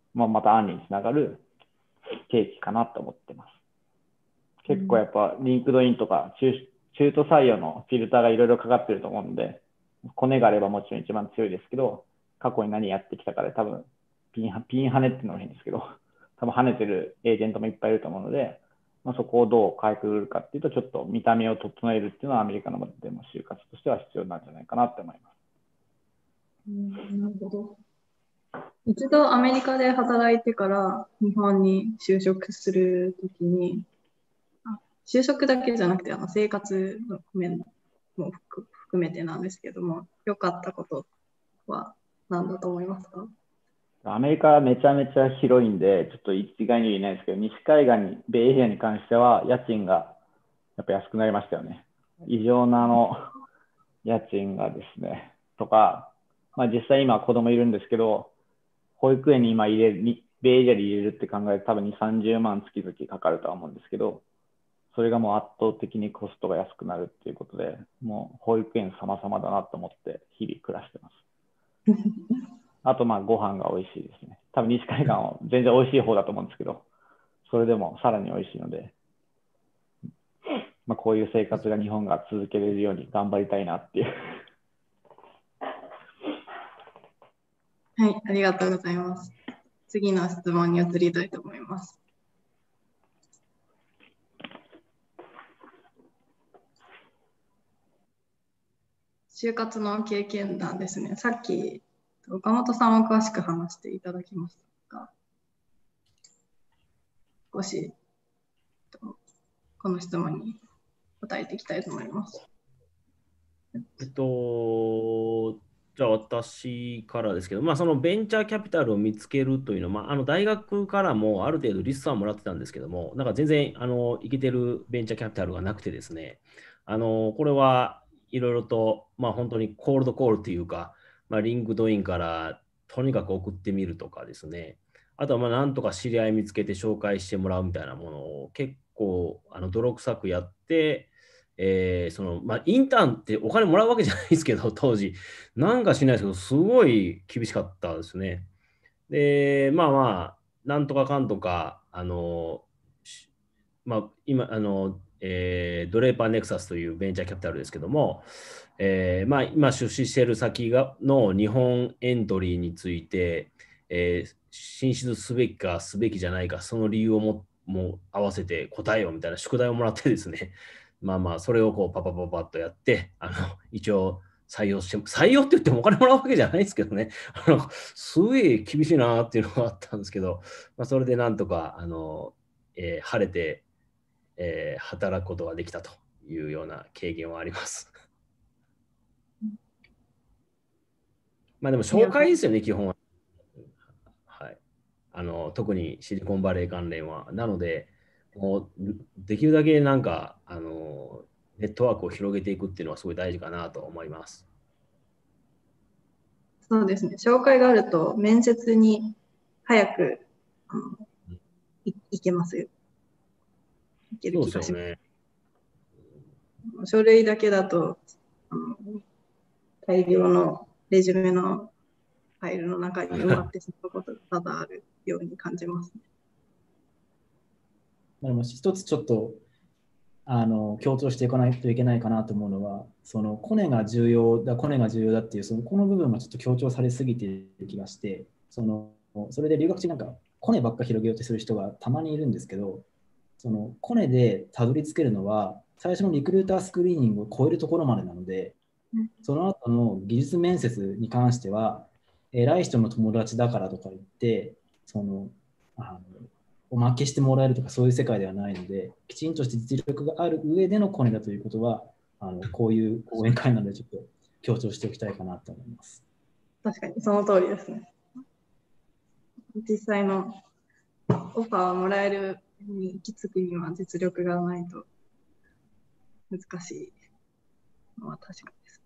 まあ、また案につながる契機かなと思ってます。結構やっぱ、リンクドインとか中、中途採用のフィルターがいろいろかかってると思うので、コネがあればもちろん一番強いですけど、過去に何やってきたかで多分、ピン、ピン跳ねっていうのがいいんですけど、多分跳ねてるエージェントもいっぱいいると思うので、まあ、そこをどうかいくぐるかっていうと、ちょっと見た目を整えるっていうのはアメリカのでも就活としては必要なんじゃないかなって思います。 うん、なるほど。一度アメリカで働いてから日本に就職するときに、あ、就職だけじゃなくてあの生活の面も含めてなんですけども、良かったことは何だと思いますか？ アメリカはめちゃめちゃ広いんで、ちょっと一概に言えないですけど、西海岸に、ベイエリアに関しては家賃がやっぱ安くなりましたよね。異常なあの家賃がですね、とか、まあ、実際今子供いるんですけど、保育園に今入れる、ベイエリアに入れるって考えると多分にじゅう、さんじゅうまん月々かかるとは思うんですけど、それがもう圧倒的にコストが安くなるっていうことで、もう保育園様々だなと思って日々暮らしてます。あとまあご飯が美味しいですね。多分西海岸は全然美味しい方だと思うんですけど、それでもさらに美味しいので、まあ、こういう生活が日本が続けれるように頑張りたいなっていう。 はい、ありがとうございます。次の質問に移りたいと思います。就活の経験談ですね。さっき岡本さんは詳しく話していただきましたが、少しこの質問に答えていきたいと思います。 えっと、じゃあ私からですけど、まあ、そのベンチャーキャピタルを見つけるというのは、まあ、あの大学からもある程度リストはもらってたんですけども、なんか全然あのいけてるベンチャーキャピタルがなくてですね、あのこれはいろいろと、まあ、本当にコールドコールというか、まあ、リンクドインからとにかく送ってみるとかですね、あとはまあなんとか知り合い見つけて紹介してもらうみたいなものを結構あの泥臭くやって、えーそのまあ、インターンってお金もらうわけじゃないですけど、当時、なんかしないですけど、すごい厳しかったですね。で、まあまあ、なんとかかんとか、あの、まあ、今、あの、えードレーパーネクサスというベンチャーキャピタルですけども、えーまあ、今出資している先がの日本エントリーについて、えー進出すべきかすべきじゃないか、その理由をもも合わせて答えようみたいな宿題をもらってですね、まあまあ、それをこうパパパパッとやって、あの一応採用して、採用って言ってもお金もらうわけじゃないですけどね、あのすごい厳しいなっていうのがあったんですけど、まあ、それでなんとかあの、えー晴れて、えー働くことができたというような経験はあります。まあでも紹介ですよね、基本は。はい。あの、特にシリコンバレー関連は。なので、もうできるだけなんか、あの、ネットワークを広げていくっていうのはすごい大事かなと思います。 そうですね。紹介があると面接に早くあのいいけますよ。いけるそう気がします。 ですよね。 書類だけだとあの大量のレジュメのファイルの中に埋まってしまうことが多々あるように感じますね。 でも一つちょっとあの強調していかないといけないかなと思うのは、そのコネが重要だ、コネが重要だっていう、そのこの部分がちょっと強調されすぎている気がして、そのそれで留学中なんかコネばっか広げようとする人がたまにいるんですけど、そのコネでたどり着けるのは、最初のリクルータースクリーニングを超えるところまでなので、その後の技術面接に関しては、偉い人の友達だからとか言って、そのあのおまけしてもらえるとかそういう世界ではないので、きちんとして実力がある上でのコネだということは、あのこういう講演会なのでちょっと強調しておきたいかなと思います。 確かにその通りですね。実際のオファーをもらえるに行き着くには実力がないと難しいのは確かです。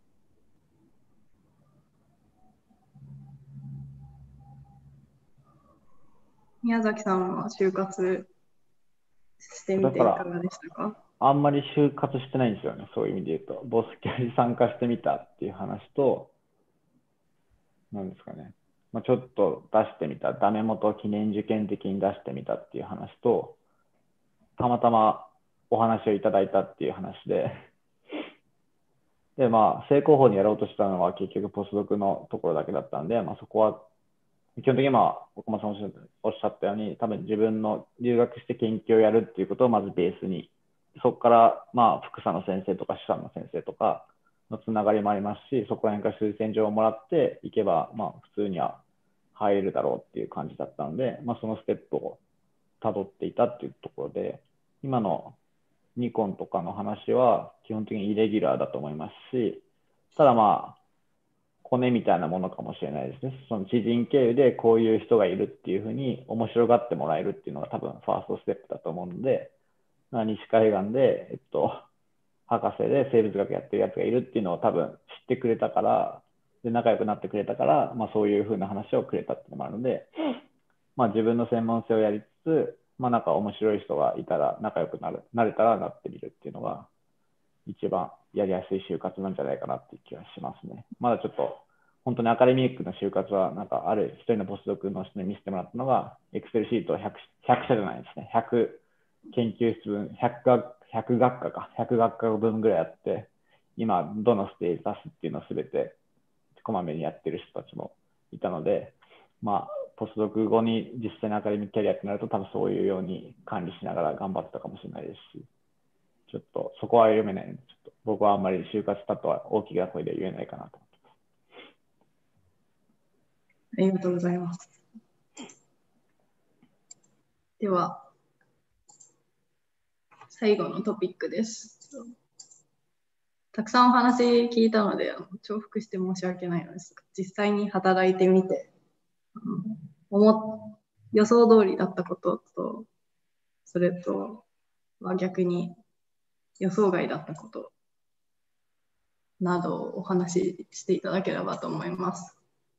宮崎さんは就活してみていかがでしたか？ あんまり就活してないんですよね、そういう意味で言うと。ボスキャリ参加してみたっていう話と、なんですかね。 まあ、ちょっと出してみた、ダメ元を記念受験的に出してみたっていう話と、たまたまお話をいただいたっていう話で、で、まあ、正攻法にやろうとしたのは結局ポスドクのところだけだったんで、まあ、そこは基本的にまあ、岡本さんおっしゃったように、多分自分の留学して研究をやるっていうことをまずベースに、そこからまあ、副査の先生とか主査の先生とかのつながりもありますし、そこら辺から推薦状をもらっていけば、まあ、普通には入れるだろうっていう感じだったので、まあ、そのステップをたどっていたっていうところで、今のニコンとかの話は基本的にイレギュラーだと思いますし、ただまあ、コネみたいなものかもしれないですね。その知人経由でこういう人がいるっていうふうに面白がってもらえるっていうのが多分ファーストステップだと思うので、まあ、西海岸で、えっと、博士で生物学やってるやつがいるっていうのを多分知ってくれたから、で仲良くなってくれたから、まあ、そういうふうな話をくれたっていうのもあるので、まあ、自分の専門性をやりつつ、まあ、なんか面白い人がいたら仲良くなる、なれたらなってみるっていうのが一番やりやすい就活なんじゃないかなっていう気はしますね。まだちょっと本当にアカデミックの就活はなんかある一人のポスドクの人に見せてもらったのが Excel シートを ひゃく, ひゃく社じゃないですね。ひゃく研究室分、ひゃく学、ひゃく学科か、ひゃく学科分ぐらいあって、今どのステージ出すっていうのをすべてこまめにやってる人たちもいたので、まあ、ポスドク後に実際にアカデミックキャリアってなると多分そういうように管理しながら頑張ってたかもしれないですし、ちょっとそこは読めないので、ちょっと僕はあんまり就活だとは大きな声で言えないかなと思ってます。 ありがとうございます。では、最後のトピックです。たくさんお話聞いたので、重複して申し訳ないのですが、実際に働いてみて、思予想通りだったことと、それとは逆に予想外だったことなどをお話ししていただければと思います。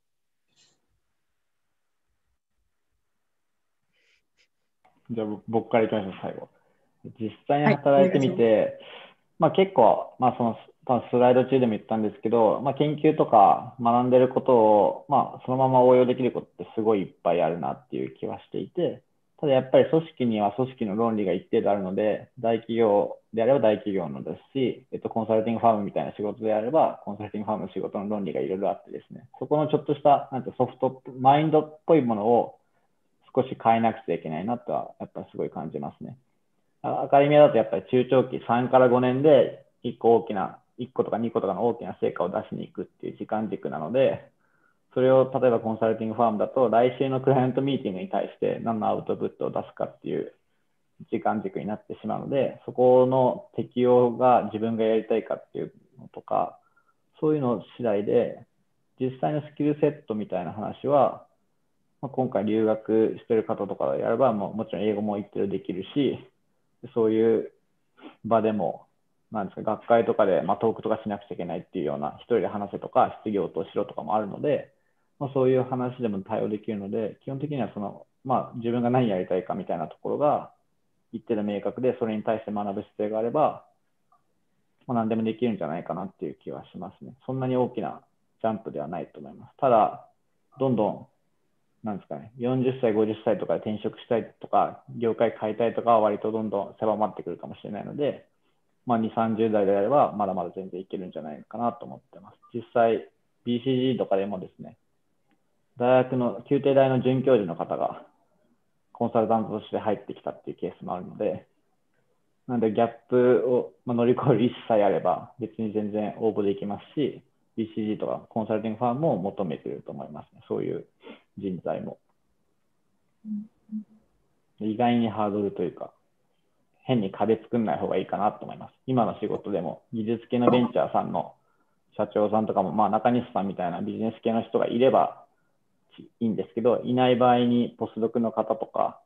じゃあ僕からいきましょう、最後。実際に働いてみて、はい、まあ、結構、まあ、その多分スライド中でも言ったんですけど、まあ、研究とか学んでることを、まあ、そのまま応用できることってすごいいっぱいあるなっていう気はしていて、ただやっぱり組織には組織の論理が一定であるので、大企業であれば大企業のですし、えっと、コンサルティングファームみたいな仕事であれば、コンサルティングファームの仕事の論理がいろいろあってですね、そこのちょっとしたなんてソフト、マインドっぽいものを少し変えなくちゃいけないなとは、やっぱりすごい感じますね。アカデミアだとやっぱり中長期さんからごねんでいっこ大きな、いっことかにことかの大きな成果を出しに行くっていう時間軸なので、それを例えばコンサルティングファームだと来週のクライアントミーティングに対して何のアウトプットを出すかっていう時間軸になってしまうので、そこの適用が自分がやりたいかっていうのとか、そういうの次第で実際のスキルセットみたいな話は、まあ、今回留学してる方とかでやればもうもちろん英語も一定できるし、そういう場でもなんですか、学会とかで、まあ、トークとかしなくちゃいけないっていうような、一人で話せとか質疑応答しろとかもあるので、まあ、そういう話でも対応できるので、基本的にはその、まあ、自分が何やりたいかみたいなところが一定で明確で、それに対して学ぶ姿勢があれば、まあ、何でもできるんじゃないかなっていう気はしますね。そんなに大きなジャンプではないと思います。ただ、どんどんなんですかね、よんじゅっさい、ごじゅっさいとかで転職したいとか、業界変えたいとかは割とどんどん狭まってくるかもしれないので、まあ、にじゅう、さんじゅう代であれば、まだまだ全然いけるんじゃないかなと思ってます。実際、ビーシージー とかでもですね、大学の、宮廷大の准教授の方がコンサルタントとして入ってきたっていうケースもあるので、なのでギャップを乗り越える意思さえあれば、別に全然応募できますし、ビーシージー とかコンサルティングファームも求めていると思いますね。そういう人材も。意外にハードルというか、変に壁作んない方がいいかなと思います。今の仕事でも技術系のベンチャーさんの社長さんとかも、まあ、中西さんみたいなビジネス系の人がいればいいんですけど、いない場合にポスドクの方とか、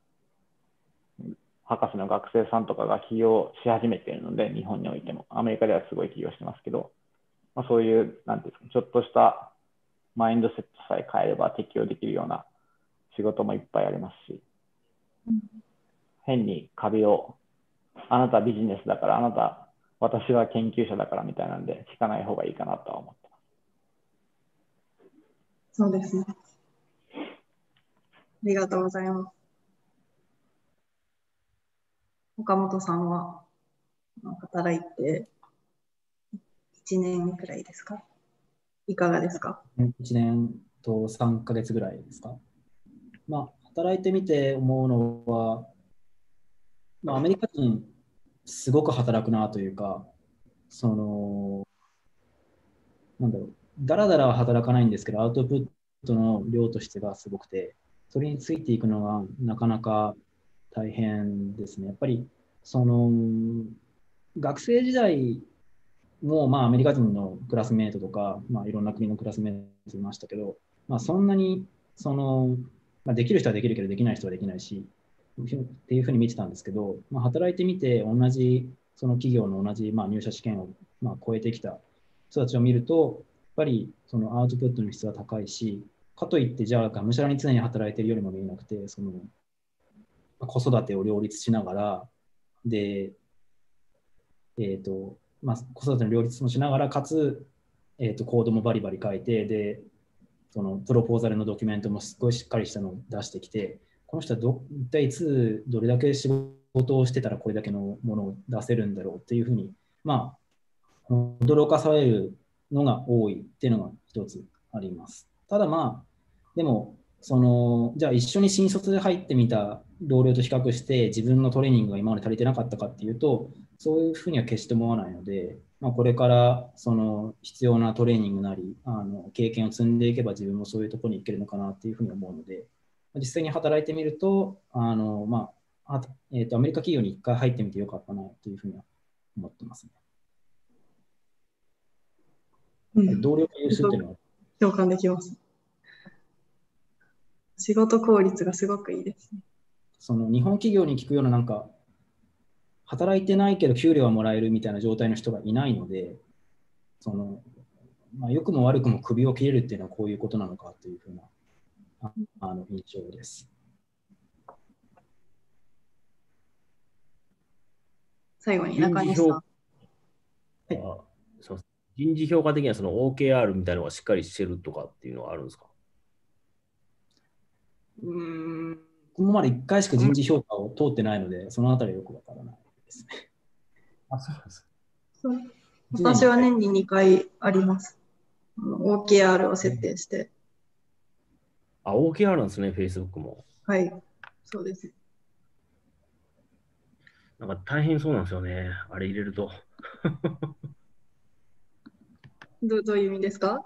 博士の学生さんとかが起業し始めているので、日本においても、アメリカではすごい起業してますけど、まあ、そういう、なんていうんですか、ちょっとしたマインドセットさえ変えれば適用できるような仕事もいっぱいありますし、変に壁を、あなたビジネスだから、あなた、私は研究者だからみたいなんで、引かない方がいいかなとは思ってます。 そうですね。 りがとうございます。岡本さんは働いていちねんくらいですか？いかがですか？ いちねんとさんかげつぐらいですか。まあ、働いてみて思うのは、まあ、アメリカ人、すごく働くなというか、その、なんだろう、だらだらは働かないんですけど、アウトプットの量としてがすごくて、それについていくのがなかなか大変ですね。やっぱり、その、学生時代も、まあ、アメリカ人のクラスメートとか、まあ、いろんな国のクラスメートいましたけど、まあ、そんなに、その、まあ、できる人はできるけど、できない人はできないし、っていうふうに見てたんですけど、まあ、働いてみて、同じ、その企業の同じ、まあ、入社試験を、まあ、超えてきた人たちを見ると、やっぱりそのアウトプットの質は高いし、かといって、じゃあ、がむしゃらに常に働いているよりも見えなくて、その子育てを両立しながら、で、えーとまあ、子育ての両立もしながら、かつ、えーと、コードもバリバリ書いて、で、そのプロポーザルのドキュメントもすごいしっかりしたのを出してきて、この人はど一体いつどれだけ仕事をしてたらこれだけのものを出せるんだろうっていうふうに、まあ、驚かされるのが多いっていうのが一つあります。ただまあ、でも、そのじゃあ一緒に新卒で入ってみた同僚と比較して自分のトレーニングが今まで足りてなかったかっていうと、そういうふうには決して思わないので、まあ、これからその必要なトレーニングなりあの経験を積んでいけば自分もそういうところに行けるのかなっていうふうに思うので、実際に働いてみると、あの、まああえーと、アメリカ企業に一回入ってみてよかったなというふうには思ってますね。 うん、 同僚が優秀っていうのは共感できます。仕事効率がすごくいいですね。 その日本企業に聞くようななんか働いてないけど給料はもらえるみたいな状態の人がいないので、そのまあ、良くも悪くも首を切れるっていうのはこういうことなのかというふうなああの印象です。 最後に中西さん。 はい、あそう人事評価的にはその オーケーアール みたいなのがしっかりしてるとかっていうのはあるんですか？ うーん、ここまでいっかいしか人事評価を通ってないので、そのあたりはよくわからないですね。 あ、そうなんです。 私は年ににかいあります。オーケーアール を設定して。 あ、オーケーアール なんですね、Facebook も。 はい、そうです。 なんか大変そうなんですよね、あれ入れると。 ど, どういう意味ですか？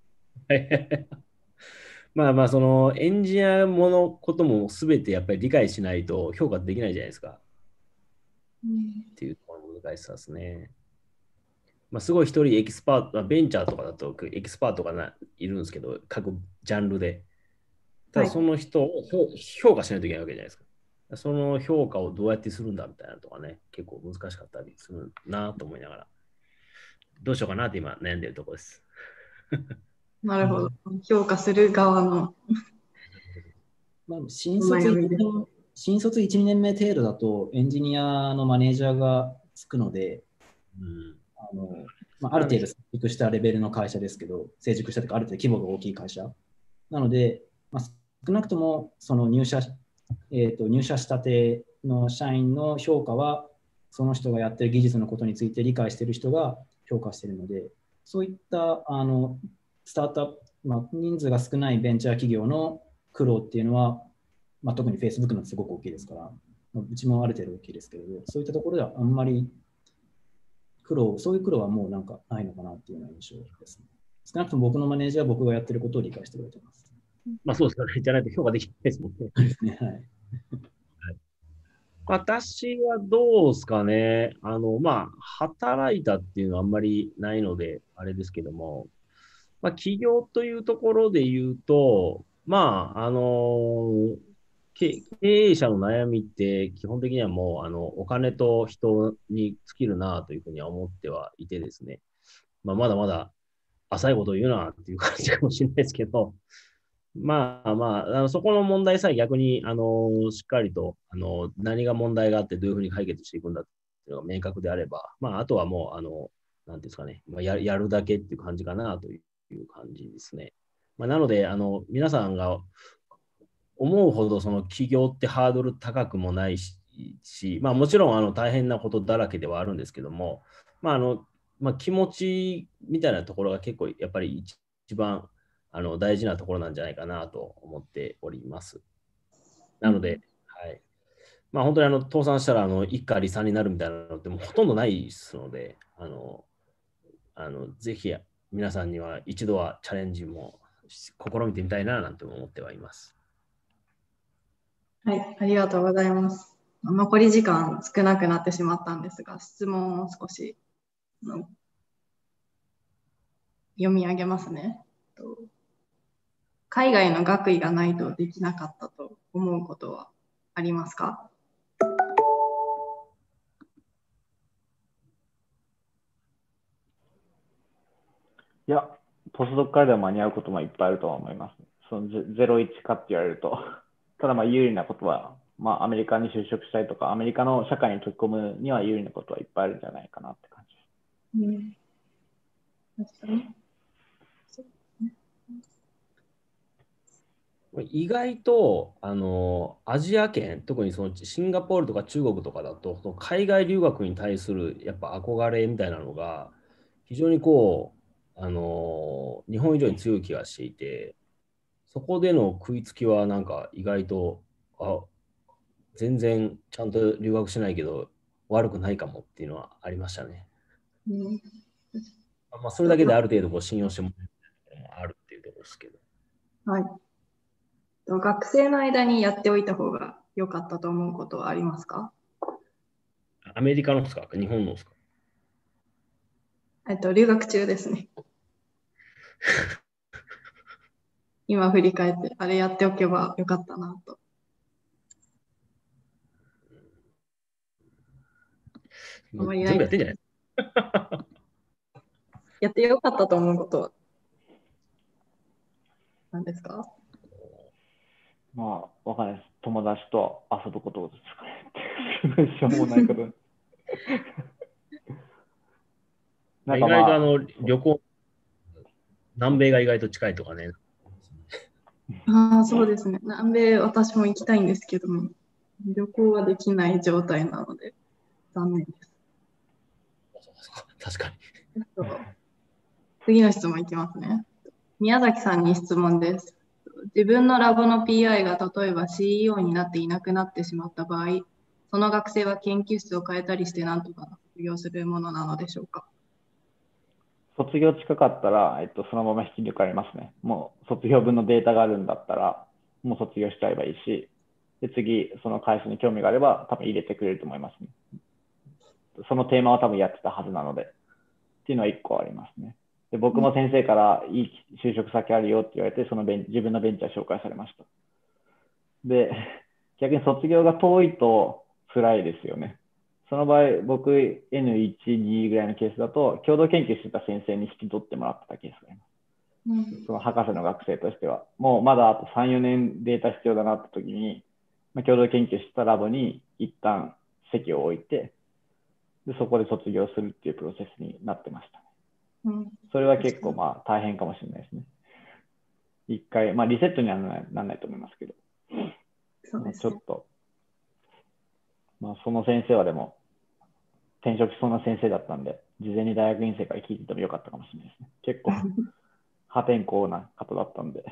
まあまあ、そのエンジニアものことも全てやっぱり理解しないと評価できないじゃないですか。 うん、 っていうところの難しさですね。まあ、すごい一人エキスパート、ベンチャーとかだとエキスパートがないるんですけど、各ジャンルで。ただその人を評価しないといけないわけじゃないですか。その評価をどうやってするんだみたいなとかね、結構難しかったりするなと思いながら、どうしようかなって今悩んでるところです。 なるほど。評価する側の。 まあ、新卒いちねん新卒いち、にねんめ程度だとエンジニアのマネージャーがつくので、うん、あのまあ、ある程度成熟したレベルの会社ですけど、成熟したというかある程度規模が大きい会社なので、まあ、少なくともその入社、えーと、入社したての社員の評価はその人がやってる技術のことについて理解している人が評価しているので、そういったあのスタートアップ、まあ、人数が少ないベンチャー企業の苦労っていうのは、まあ、特に Facebook のすごく大きいですから、うちもある程度大きいですけれど、そういったところではあんまり苦労、そういう苦労はもうなんかないのかなっていうような印象ですね。少なくとも僕のマネージャーは僕がやってることを理解してくれています。 まあそうですよね。じゃないと評価できないですもんね。 ですね。はい。 私はどうですかね。あの、まあ、働いたっていうのはあんまりないので、あれですけども、まあ、企業というところで言うと、まあ、あの、経営者の悩みって基本的にはもう、あの、お金と人に尽きるなというふうには思ってはいてですね。まあ、まだまだ浅いことを言うなっていう感じかもしれないですけど、まあまあ、あのそこの問題さえ逆に、あの、しっかりと、あの、何が問題があってどういうふうに解決していくんだっていうのが明確であれば、まあ、あとはもう、あの、なんですかね、まあ、ややるだけっていう感じかなという感じですね。まあ、なので、あの、皆さんが思うほどその起業ってハードル高くもないし、しまあ、もちろんあの大変なことだらけではあるんですけども、まああのまあ、気持ちみたいなところが結構やっぱり一一番あの大事なところなんじゃないかなと思っております。なので、うんはいまあ、本当にあの倒産したらあの一家離散になるみたいなのってもうほとんどないですので、あのあのぜひ皆さんには一度はチャレンジも試みてみたいななんて思ってはいます。 はい、ありがとうございます。残り時間少なくなってしまったんですが、質問を少し読み上げますね。海外の学位がないとできなかったと思うことはありますか？ いや、ポスドクからでも間に合うこともいっぱいあるとは思います。そのゼロイチかって言われると。ただまあ有利なことは、まあアメリカに就職したいとか、アメリカの社会に溶け込むには有利なことはいっぱいあるんじゃないかなって感じです。うん、確かに。 意外とあのアジア圏、特にそのシンガポールとか中国とかだと、海外留学に対するやっぱ憧れみたいなのが、非常にこう、あの日本以上に強い気がしていて、そこでの食いつきはなんか意外と、あ、全然ちゃんと留学しないけど、悪くないかもっていうのはありましたね。うんまあ、それだけである程度こう信用してもらえるのもあるっていうところですけど。 はい。学生の間にやっておいた方が良かったと思うことはありますか？ アメリカのですか？日本のですか？ えっと、留学中ですね。今振り返って、あれやっておけばよかったなと。 全部やってんじゃない？ やってよかったと思うことは何ですか？ まあ、わかんないです。友達と遊ぶことですかね。しょうもないこと。 なんかまあ、意外とあの旅行、南米が意外と近いとかね。 ああ、そうですね。南米、私も行きたいんですけども、旅行はできない状態なので、残念です。 確かに。 次の質問いきますね。宮崎さんに質問です。自分のラボの ピーアイ が例えば シーイーオー になっていなくなってしまった場合、その学生は研究室を変えたりして何とか卒業するものなのでしょうか？ 卒業近かったら、えっと、そのまま引き抜かれますね。もう卒業分のデータがあるんだったら、もう卒業しちゃえばいいし、で次、その回数に興味があれば、多分入れてくれると思いますね。そのテーマは多分やってたはずなので、っていうのは一個ありますね。で僕も先生からいい就職先あるよって言われて、そのベン自分のベンチャー紹介されました。で、逆に卒業が遠いと辛いですよね。その場合、僕 エヌいち、にぐらいのケースだと、共同研究してた先生に引き取ってもらってたケースがあります。うん、その博士の学生としては、もうまだあとさん、よねんデータ必要だなって時に、まあ、共同研究してたラボに一旦席を置いて、でそこで卒業するっていうプロセスになってました。うん、それは結構まあ大変かもしれないですね。一回、まあリセットにはならない、ならないと思いますけど、そうですね、ちょっと、まあその先生はでも転職しそうな先生だったんで、事前に大学院生から聞いててもよかったかもしれないですね。結構破天荒な方だったんで。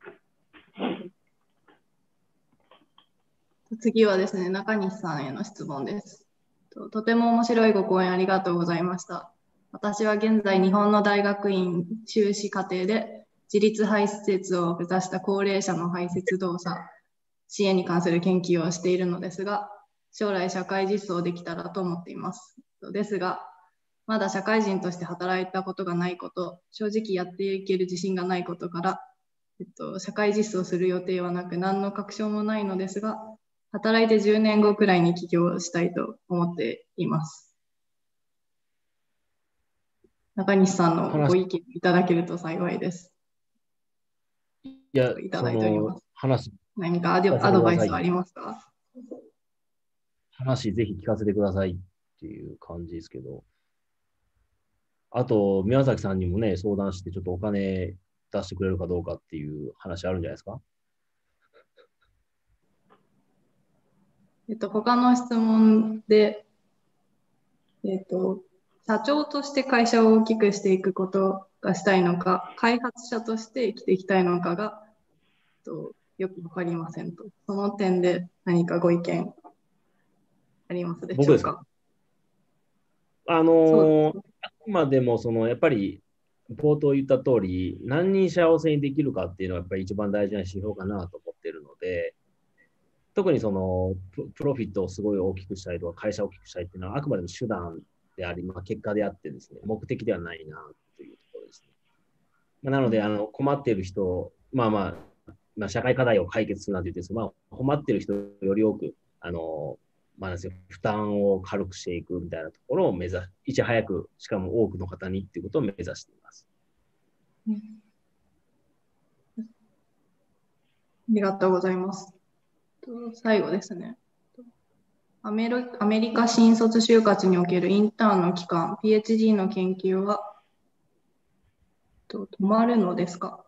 次はですね、中西さんへの質問です。とても面白いご講演ありがとうございました。私は現在、日本の大学院修士課程で自立排泄を目指した高齢者の排泄動作支援に関する研究をしているのですが、将来社会実装できたらと思っています。ですが、まだ社会人として働いたことがないこと、正直やっていける自信がないことから、えっと、社会実装する予定はなく、何の確証もないのですが、働いてじゅうねんごくらいに起業したいと思っています。中西さんのご意見いただけると幸いです。 いや、 いただいております。 話何かアド、アドバイスはありますか？ 話ぜひ聞かせてくださいっていう感じですけど。あと、宮崎さんにもね、相談して、ちょっとお金出してくれるかどうかっていう話あるんじゃないですか？ えっと、他の質問で、えっと、社長として会社を大きくしていくことがしたいのか、開発者として生きていきたいのかが、えっと、よくわかりませんと。その点で何かご意見ありますでしょうか。僕ですか。 あのー、あくまでもそのやっぱり冒頭言った通り、何人幸せにできるかっていうのはやっぱり一番大事な指標かなと思っているので、特にそのプロフィットをすごい大きくしたりとか、会社を大きくしたいっていうのはあくまでも手段であり、まあ、結果であってですね、目的ではないなというところですね。まあ、なので、あの困っている人、まあまあ、まあ、社会課題を解決するなんて言って、まあ、困っている人より多く、あの、まあ、負担を軽くしていくみたいなところを目指し、いち早く、しかも多くの方にっていうことを目指しています。 うん、ありがとうございます。最後ですね。アメリ、アメリカ新卒就活におけるインターンの期間、ピーエイチディー の研究は止まるのですか？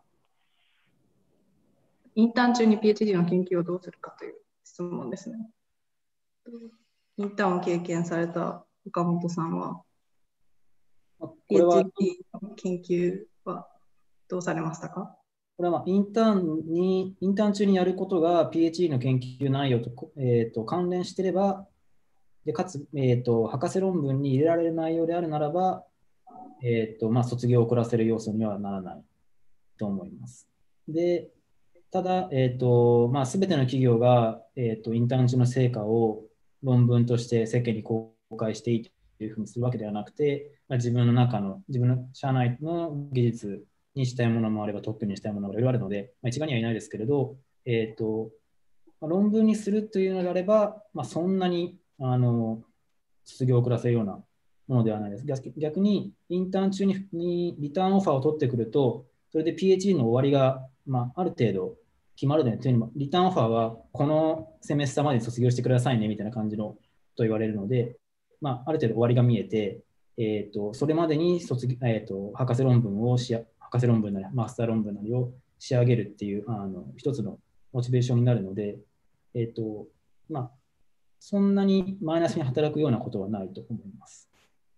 インターン中に ピーエイチディー の研究をどうするかという質問ですね。インターンを経験された岡本さんは、ピーエイチディー の研究はどうされましたか？ これはインターンに、インターン中にやることが ピーエイチディー の研究内容と、えー、と関連していれば、でかつ、えーと、博士論文に入れられる内容であるならば、えーとまあ、卒業を遅らせる要素にはならないと思います。で、ただ、えーとまあ、全ての企業が、えーと、インターン中の成果を論文として世間に公開していいというふうにするわけではなくて、まあ、自分の中の、自分の社内の技術にしたいものもあれば、特許にしたいものもいろいろあるので、まあ、一概にはいないですけれど、えーとまあ、論文にするというのであれば、まあ、そんなにあの卒業を遅らせるようなものではないです。逆に、インターン中ににリターンオファーを取ってくると、それで ピーエイチディー の終わりが、まあ、ある程度決まるねというのも、リターンオファーはこのセメスターまで卒業してくださいねみたいな感じのと言われるので、まあ、ある程度終わりが見えて、えー、とそれまでに卒業、えー、と博士論文をし博士論文なりマスター論文なりを仕上げるっていうあの一つのモチベーションになるので、えーとまあ、そんなにマイナスに働くようなことはないと思います。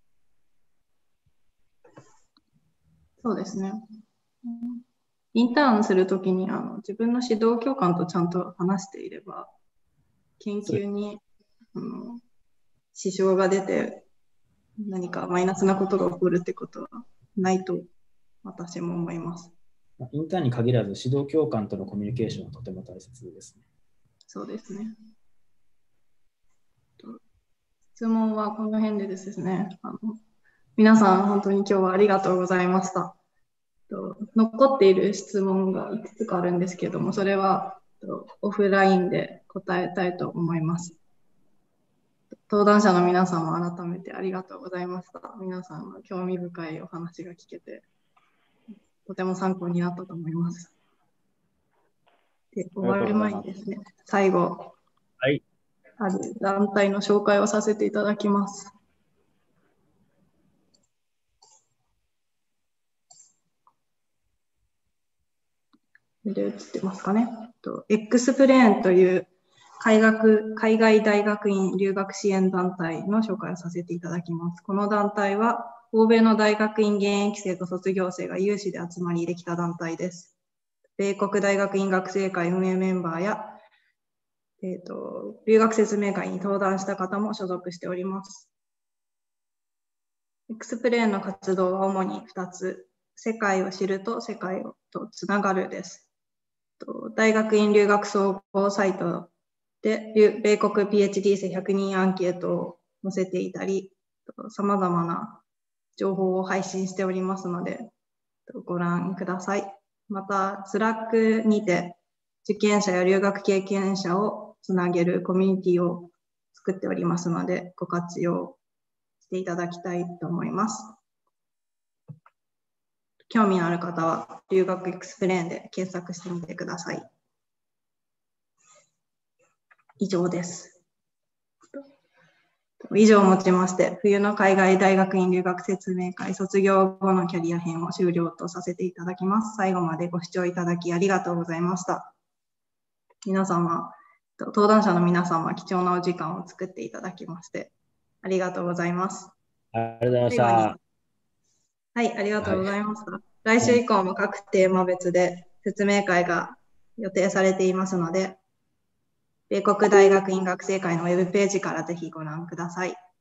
そうですね。インターンするときにあの自分の指導教官とちゃんと話していれば、研究にあの支障が出て何かマイナスなことが起こるってことはないと私も思います。 インターンに限らず指導教官とのコミュニケーションはとても大切ですね。 そうですね。質問はこの辺でですね。あの皆さん本当に今日はありがとうございました。残っている質問がいくつかあるんですけども、それはオフラインで答えたいと思います。登壇者の皆さんも改めてありがとうございました。皆さんの興味深いお話が聞けて、とても参考になったと思います。で、終わる前にですね、最後、 はい、 ある団体の紹介をさせていただきます。で、映ってますかね。エクスプレーンという海学海外大学院留学支援団体の紹介をさせていただきます。この団体は、欧米の大学院現役生と卒業生が有志で集まりできた団体です。米国大学院学生会運営メンバーや、えーと、留学説明会に登壇した方も所属しております。エクスプレーンの活動は主にふたつ、世界を知ると世界とつながるです。大学院留学総合サイトで米国 ピーエイチディー 生ひゃくにんアンケートを載せていたり、さまざまな情報を配信しておりますので、ご覧ください。また、スラックにて受験者や留学経験者をつなげるコミュニティを作っておりますので、ご活用していただきたいと思います。興味のある方は、留学エクスプレーンで検索してみてください。以上です。以上をもちまして、冬の海外大学院留学説明会卒業後のキャリア編を終了とさせていただきます。最後までご視聴いただきありがとうございました。皆様、 登壇者の皆様、貴重なお時間を作っていただきまして、ありがとうございます。 ありがとうございまし最後にた。 はい、ありがとうございました。来週以降も各テーマ別で説明会が予定されていますので、米国大学院学生会のウェブページからぜひご覧ください。